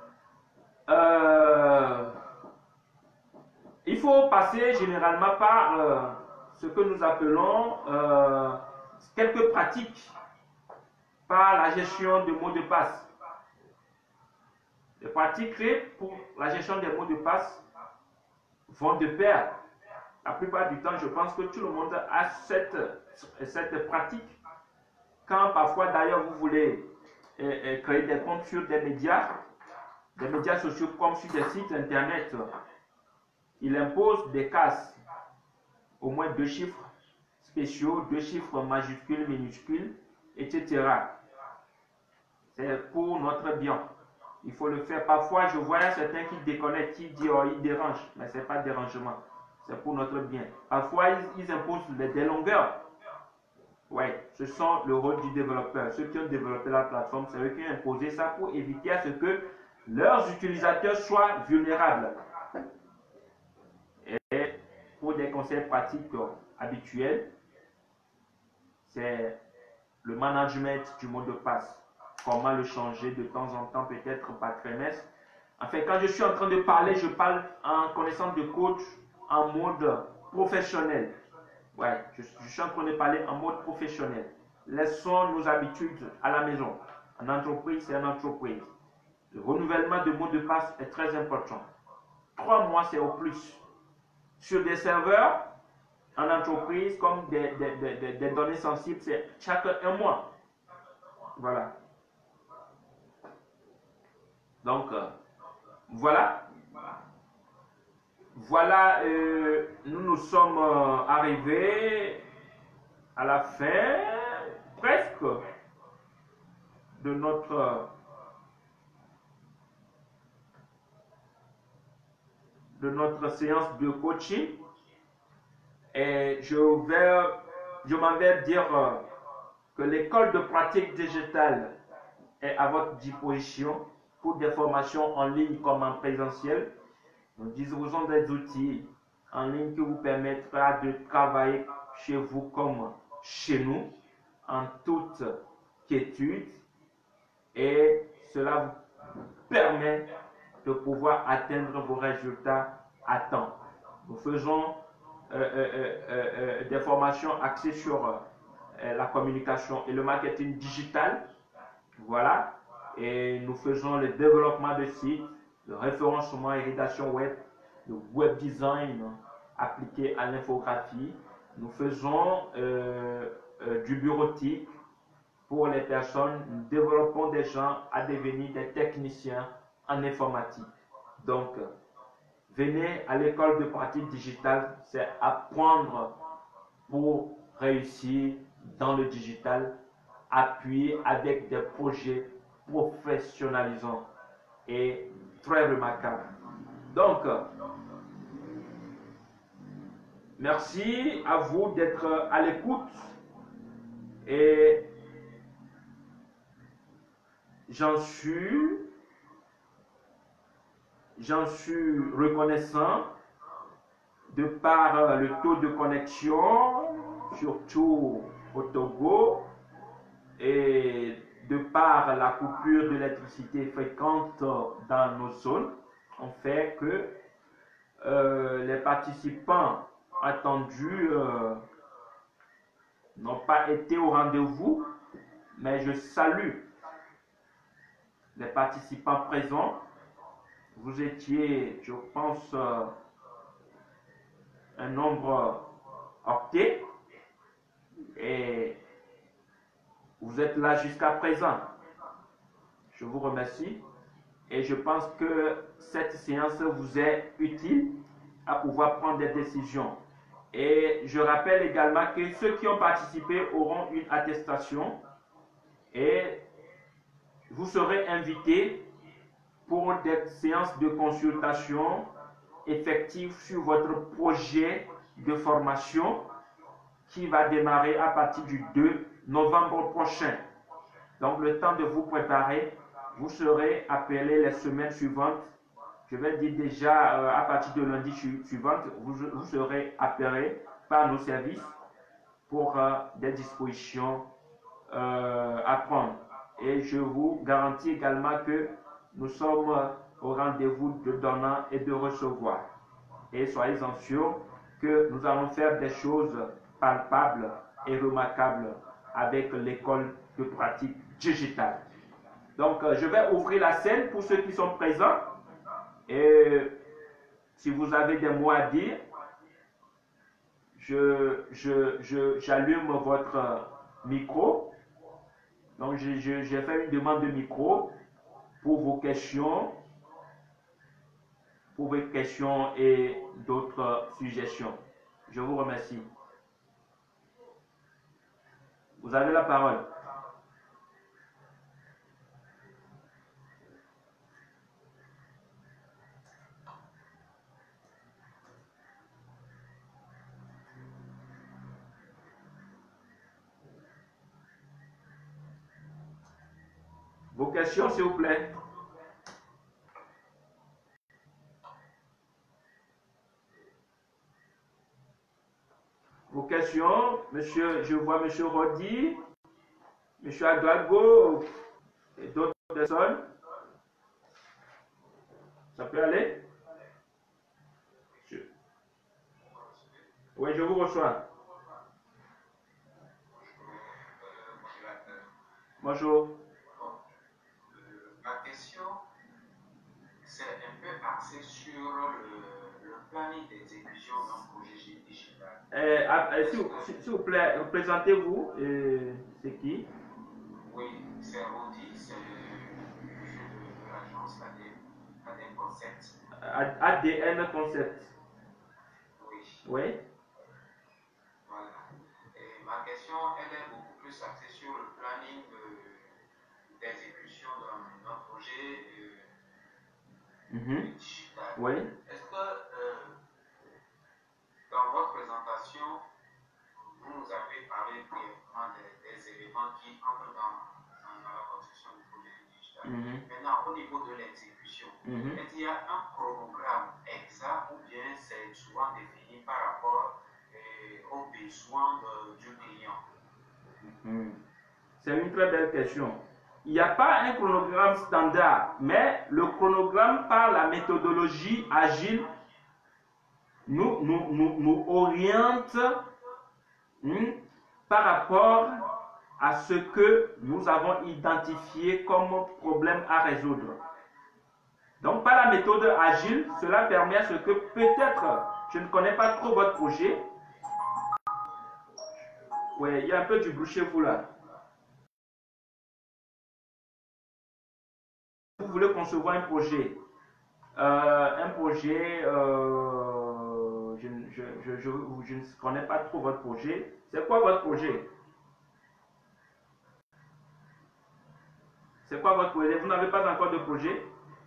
euh, il faut passer généralement par euh, ce que nous appelons euh, quelques pratiques par la gestion de mots de passe. Les pratiques créées pour la gestion des mots de passe vont de pair. La plupart du temps, je pense que tout le monde a cette, cette pratique. Quand parfois, d'ailleurs, vous voulez euh, euh, créer des comptes sur des médias, des médias sociaux comme sur des sites internet, il impose des cases, au moins deux chiffres spéciaux, deux chiffres majuscules, minuscules, et cetera. C'est pour notre bien. Il faut le faire. Parfois, je vois certains qui déconnectent, qui disent oh, il dérange, mais ce n'est pas dérangement. C'est pour notre bien. Parfois, ils, ils imposent des, des longueurs. Oui, ce sont le rôle du développeur. Ceux qui ont développé la plateforme, c'est eux qui ont imposé ça pour éviter à ce que leurs utilisateurs soient vulnérables. Et pour des conseils pratiques habituels, c'est le management du mot de passe. Comment le changer de temps en temps, peut-être par trimestre. En fait, quand je suis en train de parler, je parle en connaissance de coach en mode professionnel. Ouais, je, je suis en train de parler en mode professionnel. Laissons nos habitudes à la maison. En entreprise, c'est en entreprise. Le renouvellement de mots de passe est très important. Trois mois, c'est au plus. Sur des serveurs, en entreprise, comme des, des, des, des données sensibles, c'est chaque un mois. Voilà. Donc, euh, voilà. Voilà, euh, nous nous sommes euh, arrivés à la fin, presque, de notre, de notre séance de coaching. Et je vais, je m'en vais dire euh, que l'école de pratique digitale est à votre disposition pour des formations en ligne comme en présentiel. Nous disposons des outils en ligne qui vous permettra de travailler chez vous comme chez nous, en toute quiétude, et cela vous permet de pouvoir atteindre vos résultats à temps. Nous faisons euh, euh, euh, euh, des formations axées sur euh, la communication et le marketing digital. Voilà, et nous faisons le développement de sites, le référencement et rédaction web, le web design appliqué à l'infographie. Nous faisons euh, euh, du bureautique pour les personnes. Nous développons des gens à devenir des techniciens en informatique. Donc, venez à l'école de pratique digitale, c'est apprendre pour réussir dans le digital, appuyé avec des projets professionnalisants et très remarquables. Donc, merci à vous d'être à l'écoute et j'en suis j'en suis reconnaissant de par le taux de connexion, surtout au Togo, et de par la coupure d'électricité fréquente dans nos zones, ont fait que euh, les participants attendus euh, n'ont pas été au rendez-vous, mais je salue les participants présents. Vous étiez, je pense, euh, un nombre octet et vous êtes là jusqu'à présent. Je vous remercie et je pense que cette séance vous est utile à pouvoir prendre des décisions. Et je rappelle également que ceux qui ont participé auront une attestation et vous serez invités pour des séances de consultation effectives sur votre projet de formation qui va démarrer à partir du deux novembre prochain. Donc le temps de vous préparer, vous serez appelés les semaines suivantes. Je vais dire déjà euh, à partir de lundi suivant, vous, vous serez appelés par nos services pour euh, des dispositions euh, à prendre. Et je vous garantis également que nous sommes au rendez-vous de donnant et de recevoir. Et soyez-en sûrs que nous allons faire des choses palpables et remarquables avec l'école de pratique digitale. Donc, euh, je vais ouvrir la scène pour ceux qui sont présents. Et si vous avez des mots à dire, je, je, je, j'allume votre micro. Donc, j'ai je, je, fait une demande de micro pour vos questions, pour vos questions et d'autres suggestions. Je vous remercie. Vous avez la parole. Vos questions, s'il vous plaît. Vos questions, monsieur, je vois monsieur Rodi, monsieur Aglago et d'autres personnes. Ça peut aller? Je... Oui, je vous reçois. Bonjour. Ma question, c'est un peu axé sur le, le planning d'exécution d'un projet digital. Euh, euh, S'il vous plaît, présentez-vous. Euh, c'est qui? Oui, c'est Rodi, c'est le jeu de l'agence A D N Concept. A D N Concept. Oui. Oui. Voilà. Et ma question, elle est beaucoup plus axée sur le planning d'exécution d'un projet euh, Mm-hmm. digital. Oui. Est-ce que euh, dans votre présentation, vous nous avez parlé brièvement des, des éléments qui entrent dans, dans, dans la construction du projet digital. Mm-hmm. Maintenant, au niveau de l'exécution, mm-hmm. est-ce qu'il y a un chronogramme exact ou bien c'est souvent défini par rapport euh, aux besoins de, du client? Mm-hmm. C'est une très belle question. Il n'y a pas un chronogramme standard, mais le chronogramme par la méthodologie agile nous, nous, nous, nous oriente hmm, par rapport à ce que nous avons identifié comme problème à résoudre. Donc, par la méthode agile, cela permet à ce que peut-être, je ne connais pas trop votre projet. Oui, il y a un peu du bruit chez vous là. Vous voulez concevoir un projet, euh, un projet, euh, je, je, je, je, je ne connais pas trop votre projet. C'est quoi votre projet? C'est quoi votre projet? Vous n'avez pas encore de projet?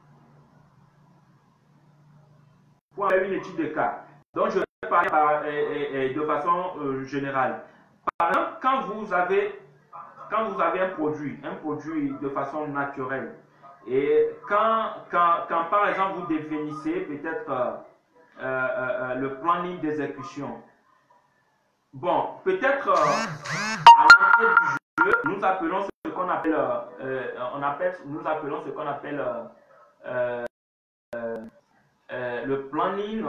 Pour faire une étude de cas. Donc, je vais parler par, et, et, de façon euh, générale. Par exemple, quand vous avez, quand vous avez un produit, un produit de façon naturelle, Et quand, quand, quand par exemple vous définissez peut-être euh, euh, euh, le planning d'exécution, bon, peut-être euh, à l'entrée du jeu, nous appelons ce qu'on appelle, euh, on appelle, nous appelons ce qu'on appelle euh, euh, le planning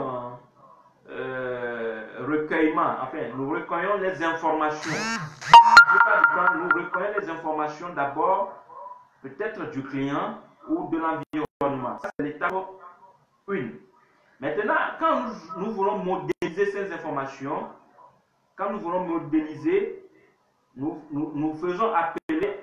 euh, recueillement. Enfin, nous recueillons les informations. La plupart du temps, nous recueillons les informations d'abord, peut-être du client ou de l'environnement. C'est l'étape un. Maintenant, quand nous, nous voulons modéliser ces informations, quand nous voulons modéliser, nous, nous, nous faisons appeler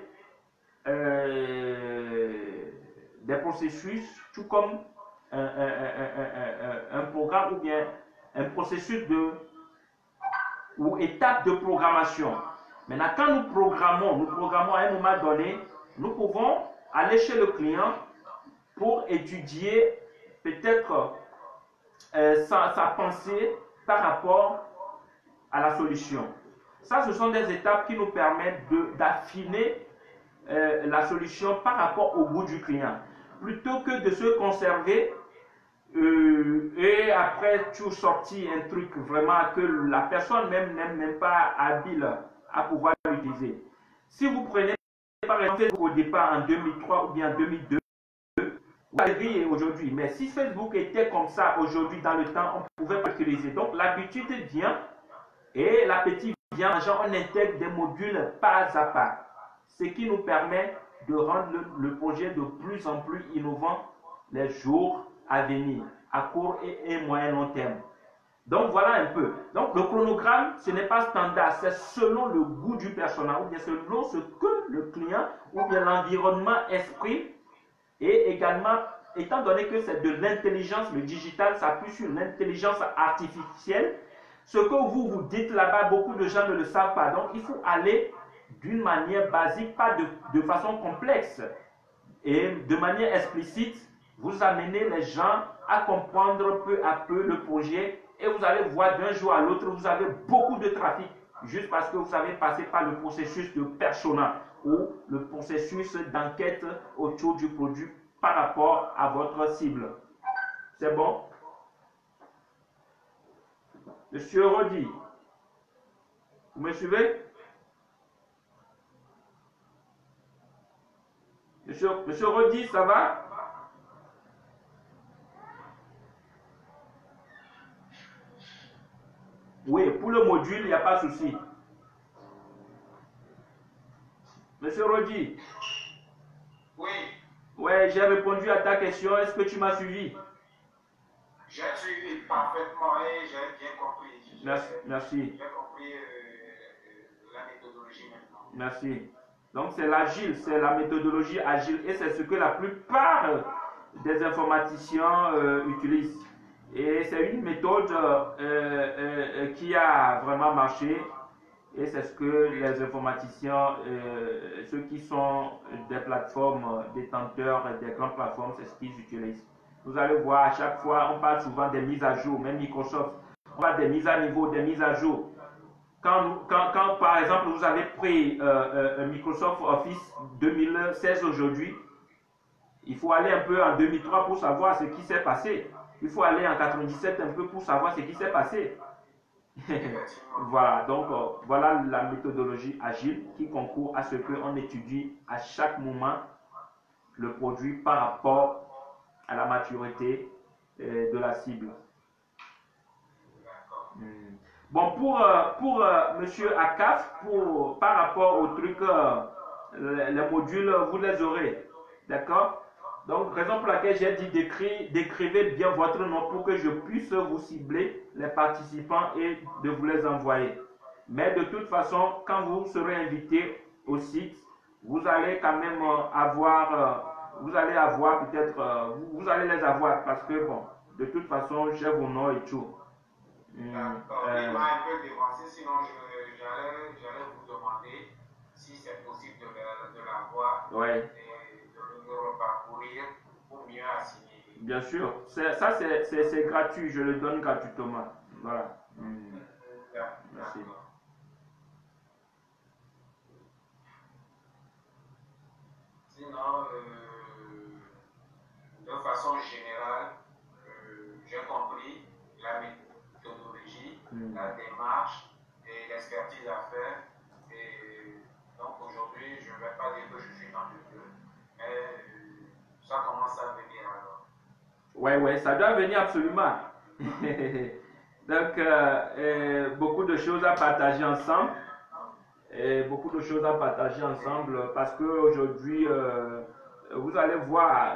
euh, des processus, tout comme un, un, un, un, un programme ou bien un processus de ou étape de programmation. Maintenant, quand nous programmons, nous programmons à un moment donné, nous pouvons aller chez le client pour étudier peut-être euh, sa, sa pensée par rapport à la solution. Ça, ce sont des étapes qui nous permettent d'affiner euh, la solution par rapport au goût du client. Plutôt que de se conserver euh, et après tout sortir un truc vraiment que la personne même n'est même pas habile à pouvoir l'utiliser. Si vous prenez par exemple au départ en deux mille trois ou bien en deux mille deux, vous allez aujourd'hui, mais si Facebook était comme ça aujourd'hui dans le temps, on ne pouvait pas l'utiliser. Donc l'habitude vient et l'appétit vient, on intègre des modules pas à pas, ce qui nous permet de rendre le, le projet de plus en plus innovant les jours à venir, à court et, et moyen long terme. Donc voilà un peu. Donc le chronogramme, ce n'est pas standard, c'est selon le goût du personnel, ou bien selon ce que le client ou bien l'environnement exprime, et également, étant donné que c'est de l'intelligence, le digital s'appuie sur l'intelligence artificielle, ce que vous vous dites là-bas, beaucoup de gens ne le savent pas. Donc il faut aller d'une manière basique, pas de, de façon complexe, et de manière explicite, vous amenez les gens à comprendre peu à peu le projet, et vous allez voir d'un jour à l'autre, vous avez beaucoup de trafic, juste parce que vous avez passé par le processus de persona ou le processus d'enquête autour du produit par rapport à votre cible. C'est bon? Monsieur Rodi, vous me suivez? Monsieur, Monsieur Rodi, ça va? Oui, pour le module, il n'y a pas de souci. Monsieur Rodi. Oui. Oui, j'ai répondu à ta question. Est-ce que tu m'as suivi? J'ai suivi parfaitement et j'ai bien compris. Merci. Merci. J'ai compris euh, la méthodologie maintenant. Merci. Donc c'est l'agile, c'est la méthodologie agile et c'est ce que la plupart des informaticiens euh, utilisent. Et c'est une méthode euh, euh, qui a vraiment marché et c'est ce que les informaticiens, euh, ceux qui sont des plateformes détenteurs des grandes plateformes, c'est ce qu'ils utilisent. Vous allez voir, à chaque fois, on parle souvent des mises à jour, même Microsoft, on parle des mises à niveau, des mises à jour. Quand, nous, quand, quand par exemple vous avez pris euh, euh, Microsoft Office deux mille seize aujourd'hui, il faut aller un peu en deux mille trois pour savoir ce qui s'est passé. Il faut aller en quatre-vingt-dix-sept un peu pour savoir ce qui s'est passé. Voilà, donc euh, voilà la méthodologie agile qui concourt à ce qu'on étudie à chaque moment le produit par rapport à la maturité euh, de la cible. Hmm. Bon, pour, euh, pour euh, Monsieur Akaf, pour, par rapport au truc, euh, les, les modules, vous les aurez. D'accord? Donc, raison pour laquelle j'ai dit d'écrivez bien votre nom pour que je puisse vous cibler les participants et de vous les envoyer. Mais de toute façon, quand vous serez invité au site, vous allez quand même euh, avoir, euh, vous allez avoir peut-être, euh, vous, vous allez les avoir parce que, bon, de toute façon, j'ai vos noms et tout. D'accord, euh, il m'a un peu dévancé, sinon j'allais vous demander si c'est possible de, de l'avoir ouais. et de le parcourir pour mieux assigner. Bien sûr, ça c'est gratuit, je le donne gratuitement. Voilà. Mmh. Merci. Sinon, euh, façon générale, euh, j'ai compris la méthodologie, mm. la démarche et l'expertise à faire. Et donc aujourd'hui, je ne vais pas dire que je suis dans le deux, mais euh, ça commence à venir alors. Ouais, ouais, ça doit venir absolument. Donc, euh, euh, beaucoup de choses à partager ensemble. Et beaucoup de choses à partager ensemble parce qu'aujourd'hui, euh, vous allez voir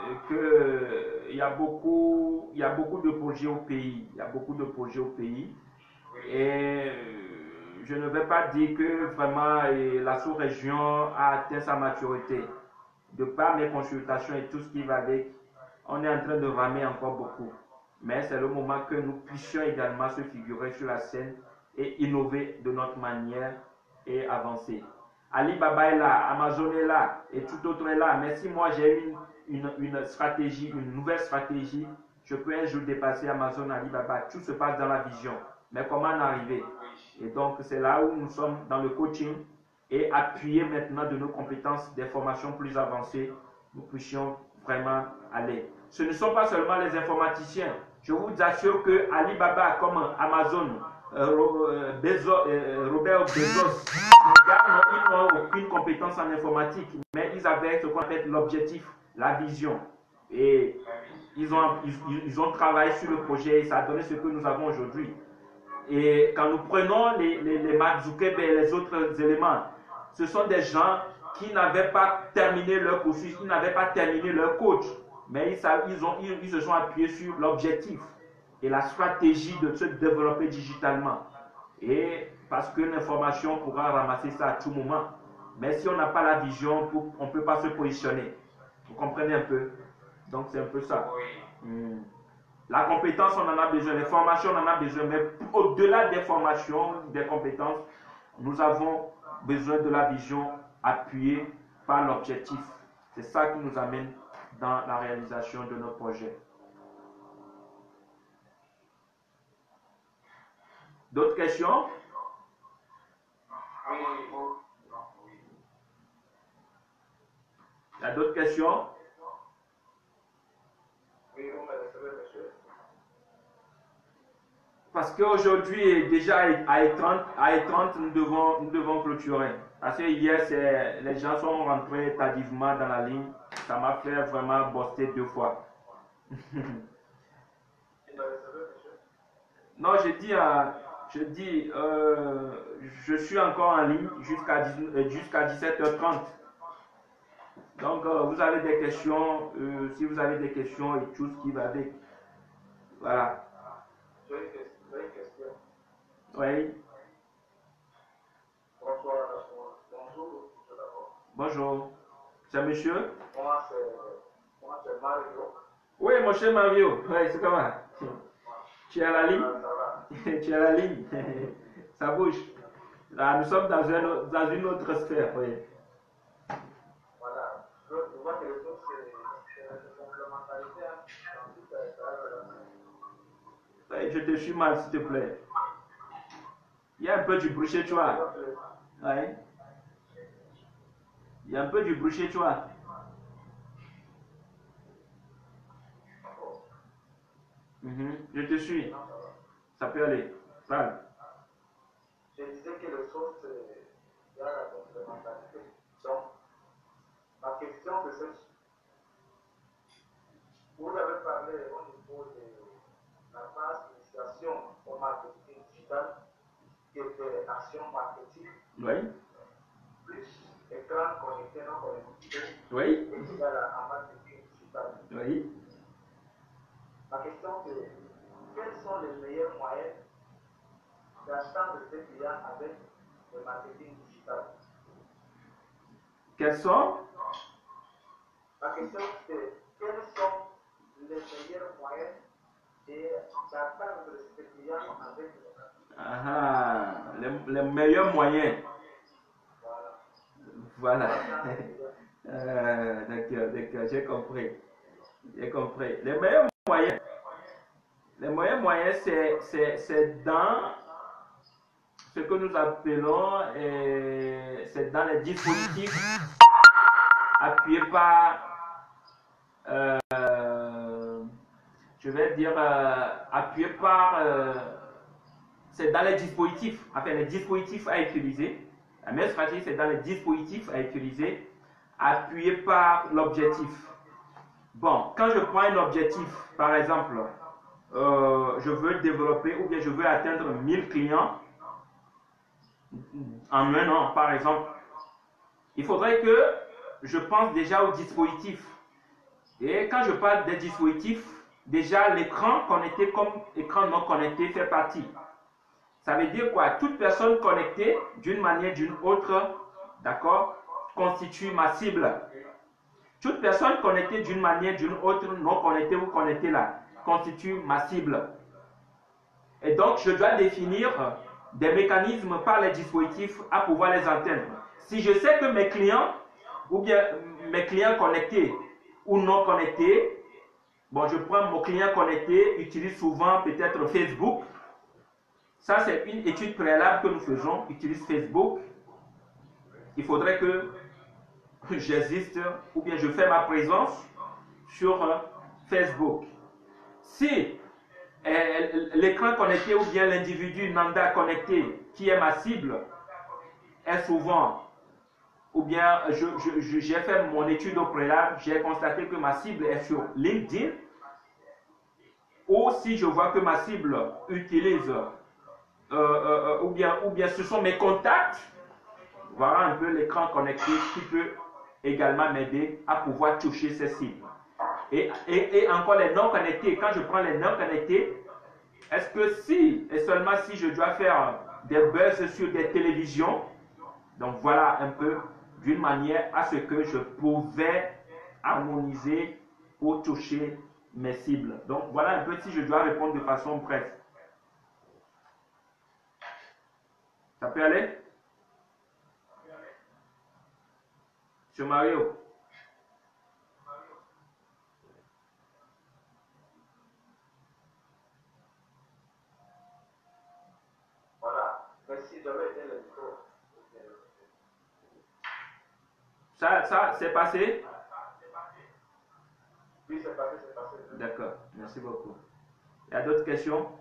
qu'il y a beaucoup, il y a beaucoup de projets au pays. Il y a beaucoup de projets au pays. Et je ne vais pas dire que vraiment la sous-région a atteint sa maturité. De par mes consultations et tout ce qui va avec, on est en train de ramer encore beaucoup. Mais c'est le moment que nous puissions également se figurer sur la scène et innover de notre manière et avancer. Alibaba est là, Amazon est là et tout autre est là. Mais si moi j'ai une, une, une stratégie, une nouvelle stratégie, je peux un jour dépasser Amazon, Alibaba. Tout se passe dans la vision. Mais comment en arriver? Et donc c'est là où nous sommes dans le coaching et appuyer maintenant de nos compétences, des formations plus avancées, nous puissions vraiment aller. Ce ne sont pas seulement les informaticiens. Je vous assure que Alibaba comme Amazon, euh, Bezos, euh, Robert Bezos, ils n'ont aucune compétence en informatique, mais ils avaient ce qu'on appelle l'objectif, la vision. Et ils ont, ils, ils ont travaillé sur le projet et ça a donné ce que nous avons aujourd'hui. Et quand nous prenons les, les, les Mark Zuckerberg et les autres éléments, ce sont des gens qui n'avaient pas terminé leur cursus, ils n'avaient pas terminé leur coach, mais ils, ils, ont, ils, ils se sont appuyés sur l'objectif et la stratégie de se développer digitalement. Et parce que l'information pourra ramasser ça à tout moment. Mais si on n'a pas la vision, on ne peut pas se positionner. Vous comprenez un peu? Donc c'est un peu ça. Hmm. La compétence, on en a besoin. Les formations, on en a besoin. Mais au-delà des formations, des compétences, nous avons besoin de la vision appuyée par l'objectif. C'est ça qui nous amène dans la réalisation de nos projets. D'autres questions? Il y a d'autres questions? Parce qu'aujourd'hui, déjà à E trente, à E trente, nous devons, nous devons clôturer. Parce que hier, les gens sont rentrés tardivement dans la ligne. Ça m'a fait vraiment bosser deux fois. Non, je dis, euh, je, dis euh, je suis encore en ligne jusqu'à jusqu'à dix-sept heures trente. Donc, euh, vous avez des questions, euh, si vous avez des questions et tout ce qui va avec. Voilà. Oui. Bonsoir, bonjour. Bonjour. C'est monsieur? Moi, c'est Mario. Oui, mon cher Mario. Oui, c'est comment? Tu es à la ligne? Tu es à la ligne? Ça bouge. Là, nous sommes dans une, dans une autre sphère. Oui. Voilà. Votre question, c'est la complémentarité dans toute la Oui, je te suis mal, s'il te plaît. Il y a un peu du bruit chez toi. Oui. Il y a un peu du bruit chez toi. Mm-hmm. Je te suis. Ça peut aller. Parle. Je disais que le son, c'est il y a la complémentarité. Donc, ma question, c'est celle-ci. Vous avez parlé au niveau de la phase d'initiation au marketing digital, qui était action marketing. Oui. Plus écran connecté, non connecté. Oui. Égal à marketing digital. Oui. Ma question, c'est quels sont les meilleurs moyens d'attendre ces clients avec le marketing digital? Quels sont? Ma question, c'est quels sont les meilleurs moyens d'attendre ces clients avec le marketing? Ah, les, les meilleurs moyens. Voilà. Voilà. euh, d'accord, d'accord, j'ai compris. J'ai compris. Les meilleurs moyens. Les meilleurs moyens, c'est dans ce que nous appelons, c'est dans les dispositifs appuyés par euh, je vais dire, euh, appuyé par, euh, c'est dans les dispositifs, enfin les dispositifs à utiliser. La meilleure stratégie, c'est dans les dispositifs à utiliser, appuyé par l'objectif. Bon, quand je prends un objectif, par exemple, euh, je veux développer ou bien je veux atteindre mille clients en un an, par exemple, il faudrait que je pense déjà au dispositif. Et quand je parle des dispositifs, déjà l'écran connecté comme écran non connecté fait partie. Ça veut dire quoi? Toute personne connectée d'une manière ou d'une autre, d'accord, constitue ma cible. Toute personne connectée d'une manière ou d'une autre, non connectée ou connectée là, constitue ma cible. Et donc, je dois définir des mécanismes par les dispositifs à pouvoir les atteindre. Si je sais que mes clients, ou bien mes clients connectés ou non connectés, bon, je prends mon client connecté, utilise souvent peut-être Facebook. Ça, c'est une étude préalable que nous faisons, utilise Facebook. Il faudrait que j'existe ou bien je fais ma présence sur Facebook. Si l'écran connecté ou bien l'individu Nanda connecté qui est ma cible est souvent, ou bien j'ai je, je, j'ai fait mon étude au préalable, j'ai constaté que ma cible est sur LinkedIn, ou si je vois que ma cible utilise, euh, euh, ou, bien, ou bien ce sont mes contacts, voilà un peu l'écran connecté qui peut également m'aider à pouvoir toucher ces cibles. Et, et, et encore les non connectés, quand je prends les non connectés, est-ce que si, et seulement si je dois faire des buzz sur des télévisions, donc voilà un peu d'une manière à ce que je pouvais harmoniser pour toucher mes cibles. Donc voilà un peu si je dois répondre de façon brève. Ça peut aller? Monsieur Mario? Voilà, merci, j'avais été le micro. Ça, ça, c'est passé? Oui, c'est passé, c'est passé. D'accord, merci beaucoup. Il y a d'autres questions?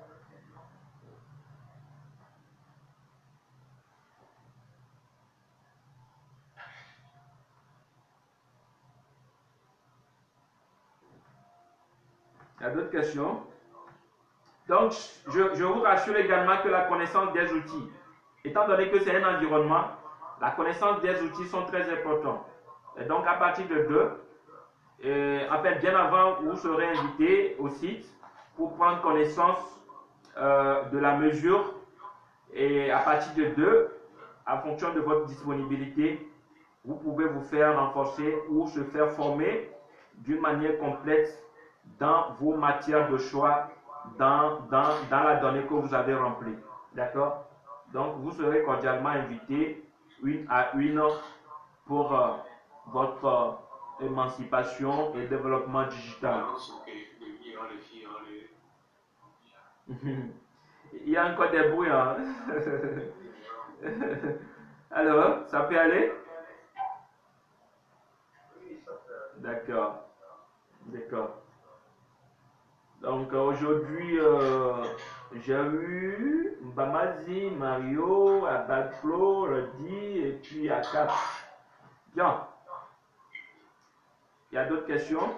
Il y a d'autres questions? Donc, je, je vous rassure également que la connaissance des outils, étant donné que c'est un environnement, la connaissance des outils sont très importants. Et donc, à partir de deux, et, en fait, bien avant, vous serez invité au site pour prendre connaissance euh, de la mesure. Et à partir de deux, en fonction de votre disponibilité, vous pouvez vous faire renforcer ou se faire former d'une manière complète dans vos matières de choix, dans, dans, dans la donnée que vous avez remplie. D'accord? Donc, vous serez cordialement invité une à une pour euh, votre euh, émancipation et développement digital. Il y a encore des bruits. Hein? Alors, ça peut aller? D'accord. D'accord. Donc aujourd'hui, euh, j'ai eu Mbamazi, Mario, Abadflo, Redi et puis Akap. Bien. Il y a d'autres questions?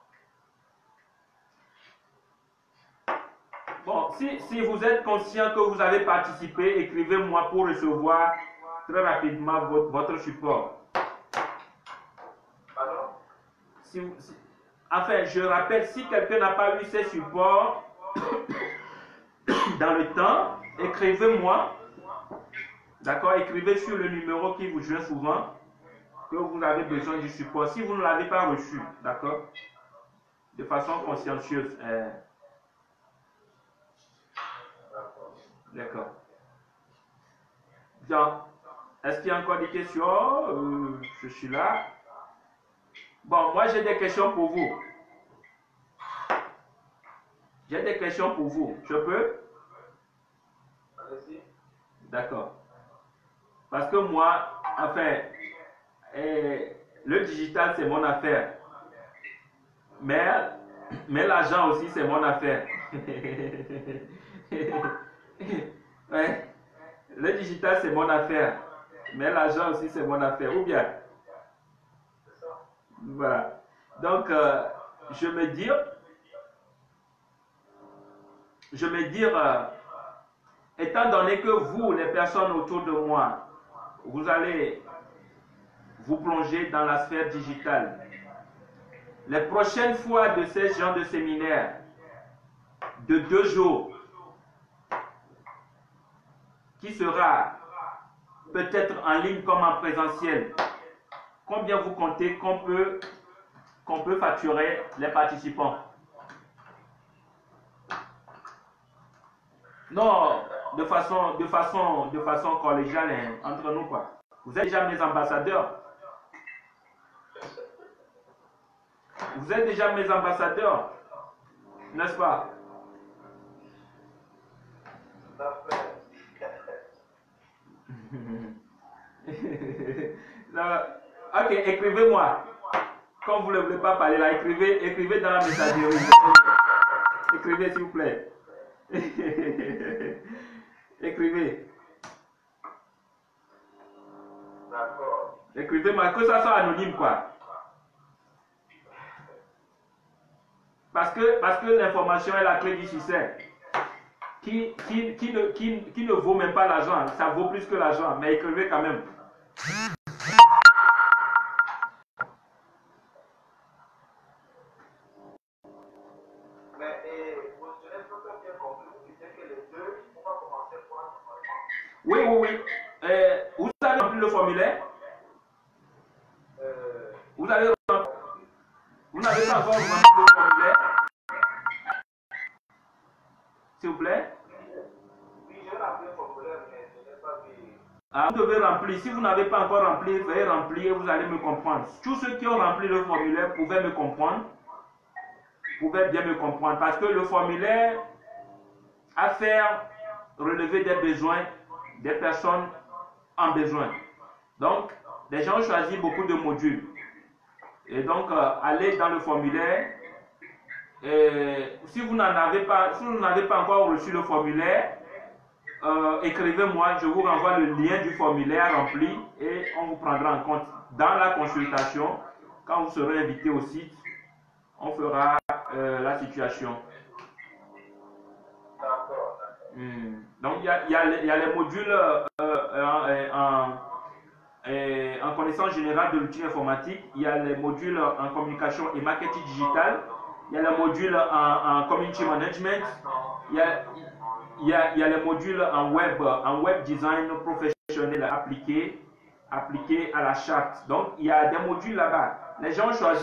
Bon, si, si vous êtes conscient que vous avez participé, écrivez-moi pour recevoir très rapidement votre, votre support. Alors, si, si, Enfin, je rappelle, si quelqu'un n'a pas eu ses supports dans le temps, écrivez-moi. D'accord? Écrivez sur le numéro qui vous joint souvent que vous avez besoin du support. Si vous ne l'avez pas reçu, d'accord? De façon consciencieuse. Euh, D'accord. Bien. Est-ce qu'il y a encore des questions? euh, Je suis là. Bon, moi j'ai des questions pour vous. J'ai des questions pour vous. Je peux? allez-y. D'accord. Parce que moi, enfin, eh, le digital c'est mon affaire. Mais Mais l'argent aussi, c'est mon affaire. Ouais. Le digital, c'est mon affaire. Mais l'argent aussi, c'est mon affaire. Ou bien? Voilà. Donc, euh, je me dis, je me dis, euh, étant donné que vous, les personnes autour de moi, vous allez vous plonger dans la sphère digitale, les prochaines fois de ces genres de séminaires de deux jours, qui sera peut-être en ligne comme en présentiel, combien vous comptez qu'on peut, qu'on peut facturer les participants? Non, de façon, de façon, de façon collégiale, hein, entre nous quoi. Vous êtes déjà mes ambassadeurs. Vous êtes déjà mes ambassadeurs, n'est-ce pas? Ok, écrivez-moi. Quand vous ne voulez pas parler là, écrivez, écrivez dans la messagerie. Écrivez s'il vous plaît. Écrivez. D'accord. Écrivez-moi, que ça soit anonyme quoi. Parce que, parce que l'information est la clé du succès. Qui, qui, qui, ne, qui, qui ne vaut même pas l'argent, ça vaut plus que l'argent, mais écrivez quand même. Mais et, vous tenez tout à bien compris, vous disiez que les deux, on va commencer par un formulaire. Oui, oui, oui. Euh, vous avez rempli le formulaire? Euh, Vous avez rempli. Vous n'avez pas encore rempli le formulaire? S'il vous plaît? oui, j'ai rempli le formulaire, mais je n'ai pas vu. Ah, vous devez remplir. Si vous n'avez pas encore rempli, veuillez remplir et vous allez me comprendre. Tous ceux qui ont rempli le formulaire pouvaient me comprendre. Pouvaient bien me comprendre. Parce que le formulaire a fait relever des besoins des personnes en besoin. Donc, les gens ont choisi beaucoup de modules. Et donc, euh, allez dans le formulaire. Et si vous n'en avez pas, si vous n'avez pas encore reçu le formulaire, euh, écrivez-moi, je vous renvoie le lien du formulaire rempli et on vous prendra en compte dans la consultation. Quand vous serez invité au site, on fera euh, la situation. D'accord. Hmm. Donc, il y a, y, a y a les modules euh, euh, en, en, en connaissance générale de l'outil informatique, il y a les modules en communication et marketing digital, il y a les modules en, en community management, il y a, il y a, il y a les modules en web, en web design professionnel appliqué, appliqué à la charte. Donc, il y a des modules là-bas. Les gens ont choisi.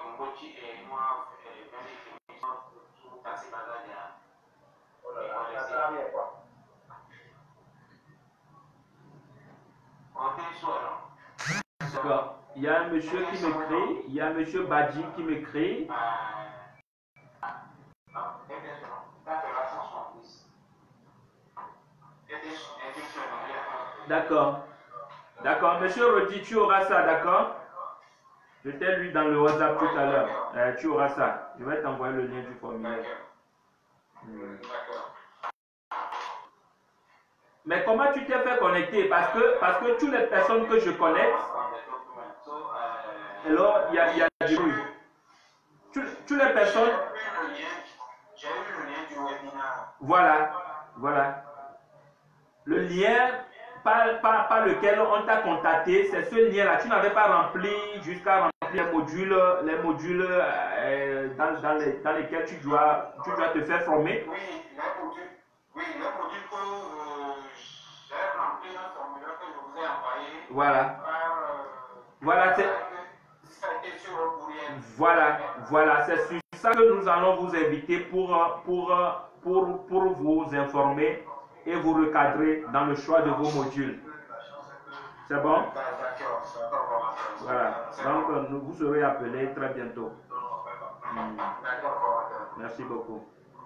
D'accord. Il y a un monsieur qui m'écrit, il y a un monsieur Badji qui m'écrit. D'accord. D'accord. Monsieur Rodi, tu auras ça, d'accord? Je t'ai lu dans le WhatsApp tout à l'heure. Euh, tu auras ça. Je vais t'envoyer le lien du formulaire. Hmm. Mais comment tu t'es fait connecter? Parce que, parce que toutes les personnes que je connecte, alors il y a, il y a du bruit. Toutes, toutes les personnes. J'ai eu le lien du webinaire. Voilà, voilà. Le lien par, par, par lequel on t'a contacté, c'est ce lien-là. Tu n'avais pas rempli jusqu'à remplir les modules, les modules euh, dans, dans, les, dans lesquels tu dois, tu dois te faire former. Oui, les modules, oui, les modules que euh, j'ai rempli dans le formulaire que je vous ai envoyé. Voilà. Par, euh, voilà, c'est. Voilà, voilà, c'est sur ça que nous allons vous inviter pour, pour, pour, pour vous informer et vous recadrer dans le choix de vos modules. C'est bon? Voilà, donc vous serez appelés très bientôt. Hmm. Merci beaucoup.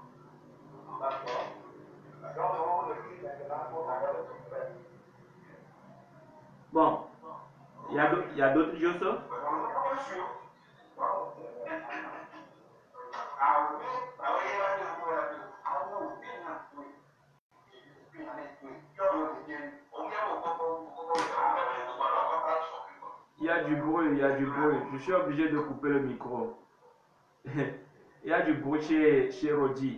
Bon, il y a d'autres choses? Ah Il y a du bruit, il y a du bruit. Je suis obligé de couper le micro. Il y a du bruit chez, chez Rodi.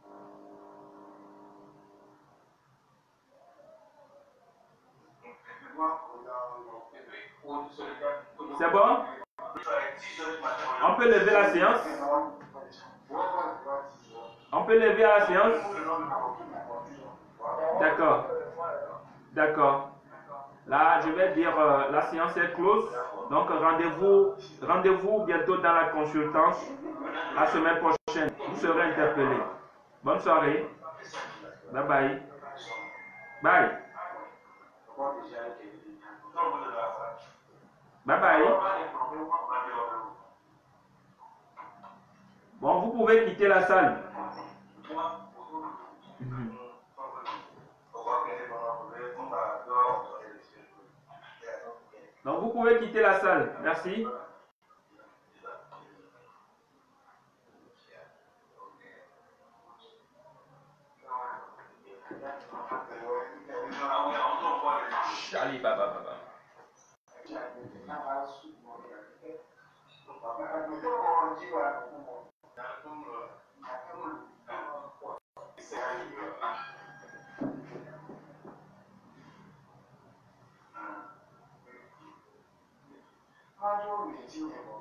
C'est bon? On peut lever la séance? On peut lever à la séance? D'accord. D'accord. Là, je vais dire, euh, la séance est close. Donc, rendez-vous rendez-vous bientôt dans la consultance. La semaine prochaine, vous serez interpellés. Bonne soirée. Bye bye. Bye. Bye bye. Bon, vous pouvez quitter la salle. Mm-hmm. Donc, vous pouvez quitter la salle. Merci. Charlie Baba Baba. Major meeting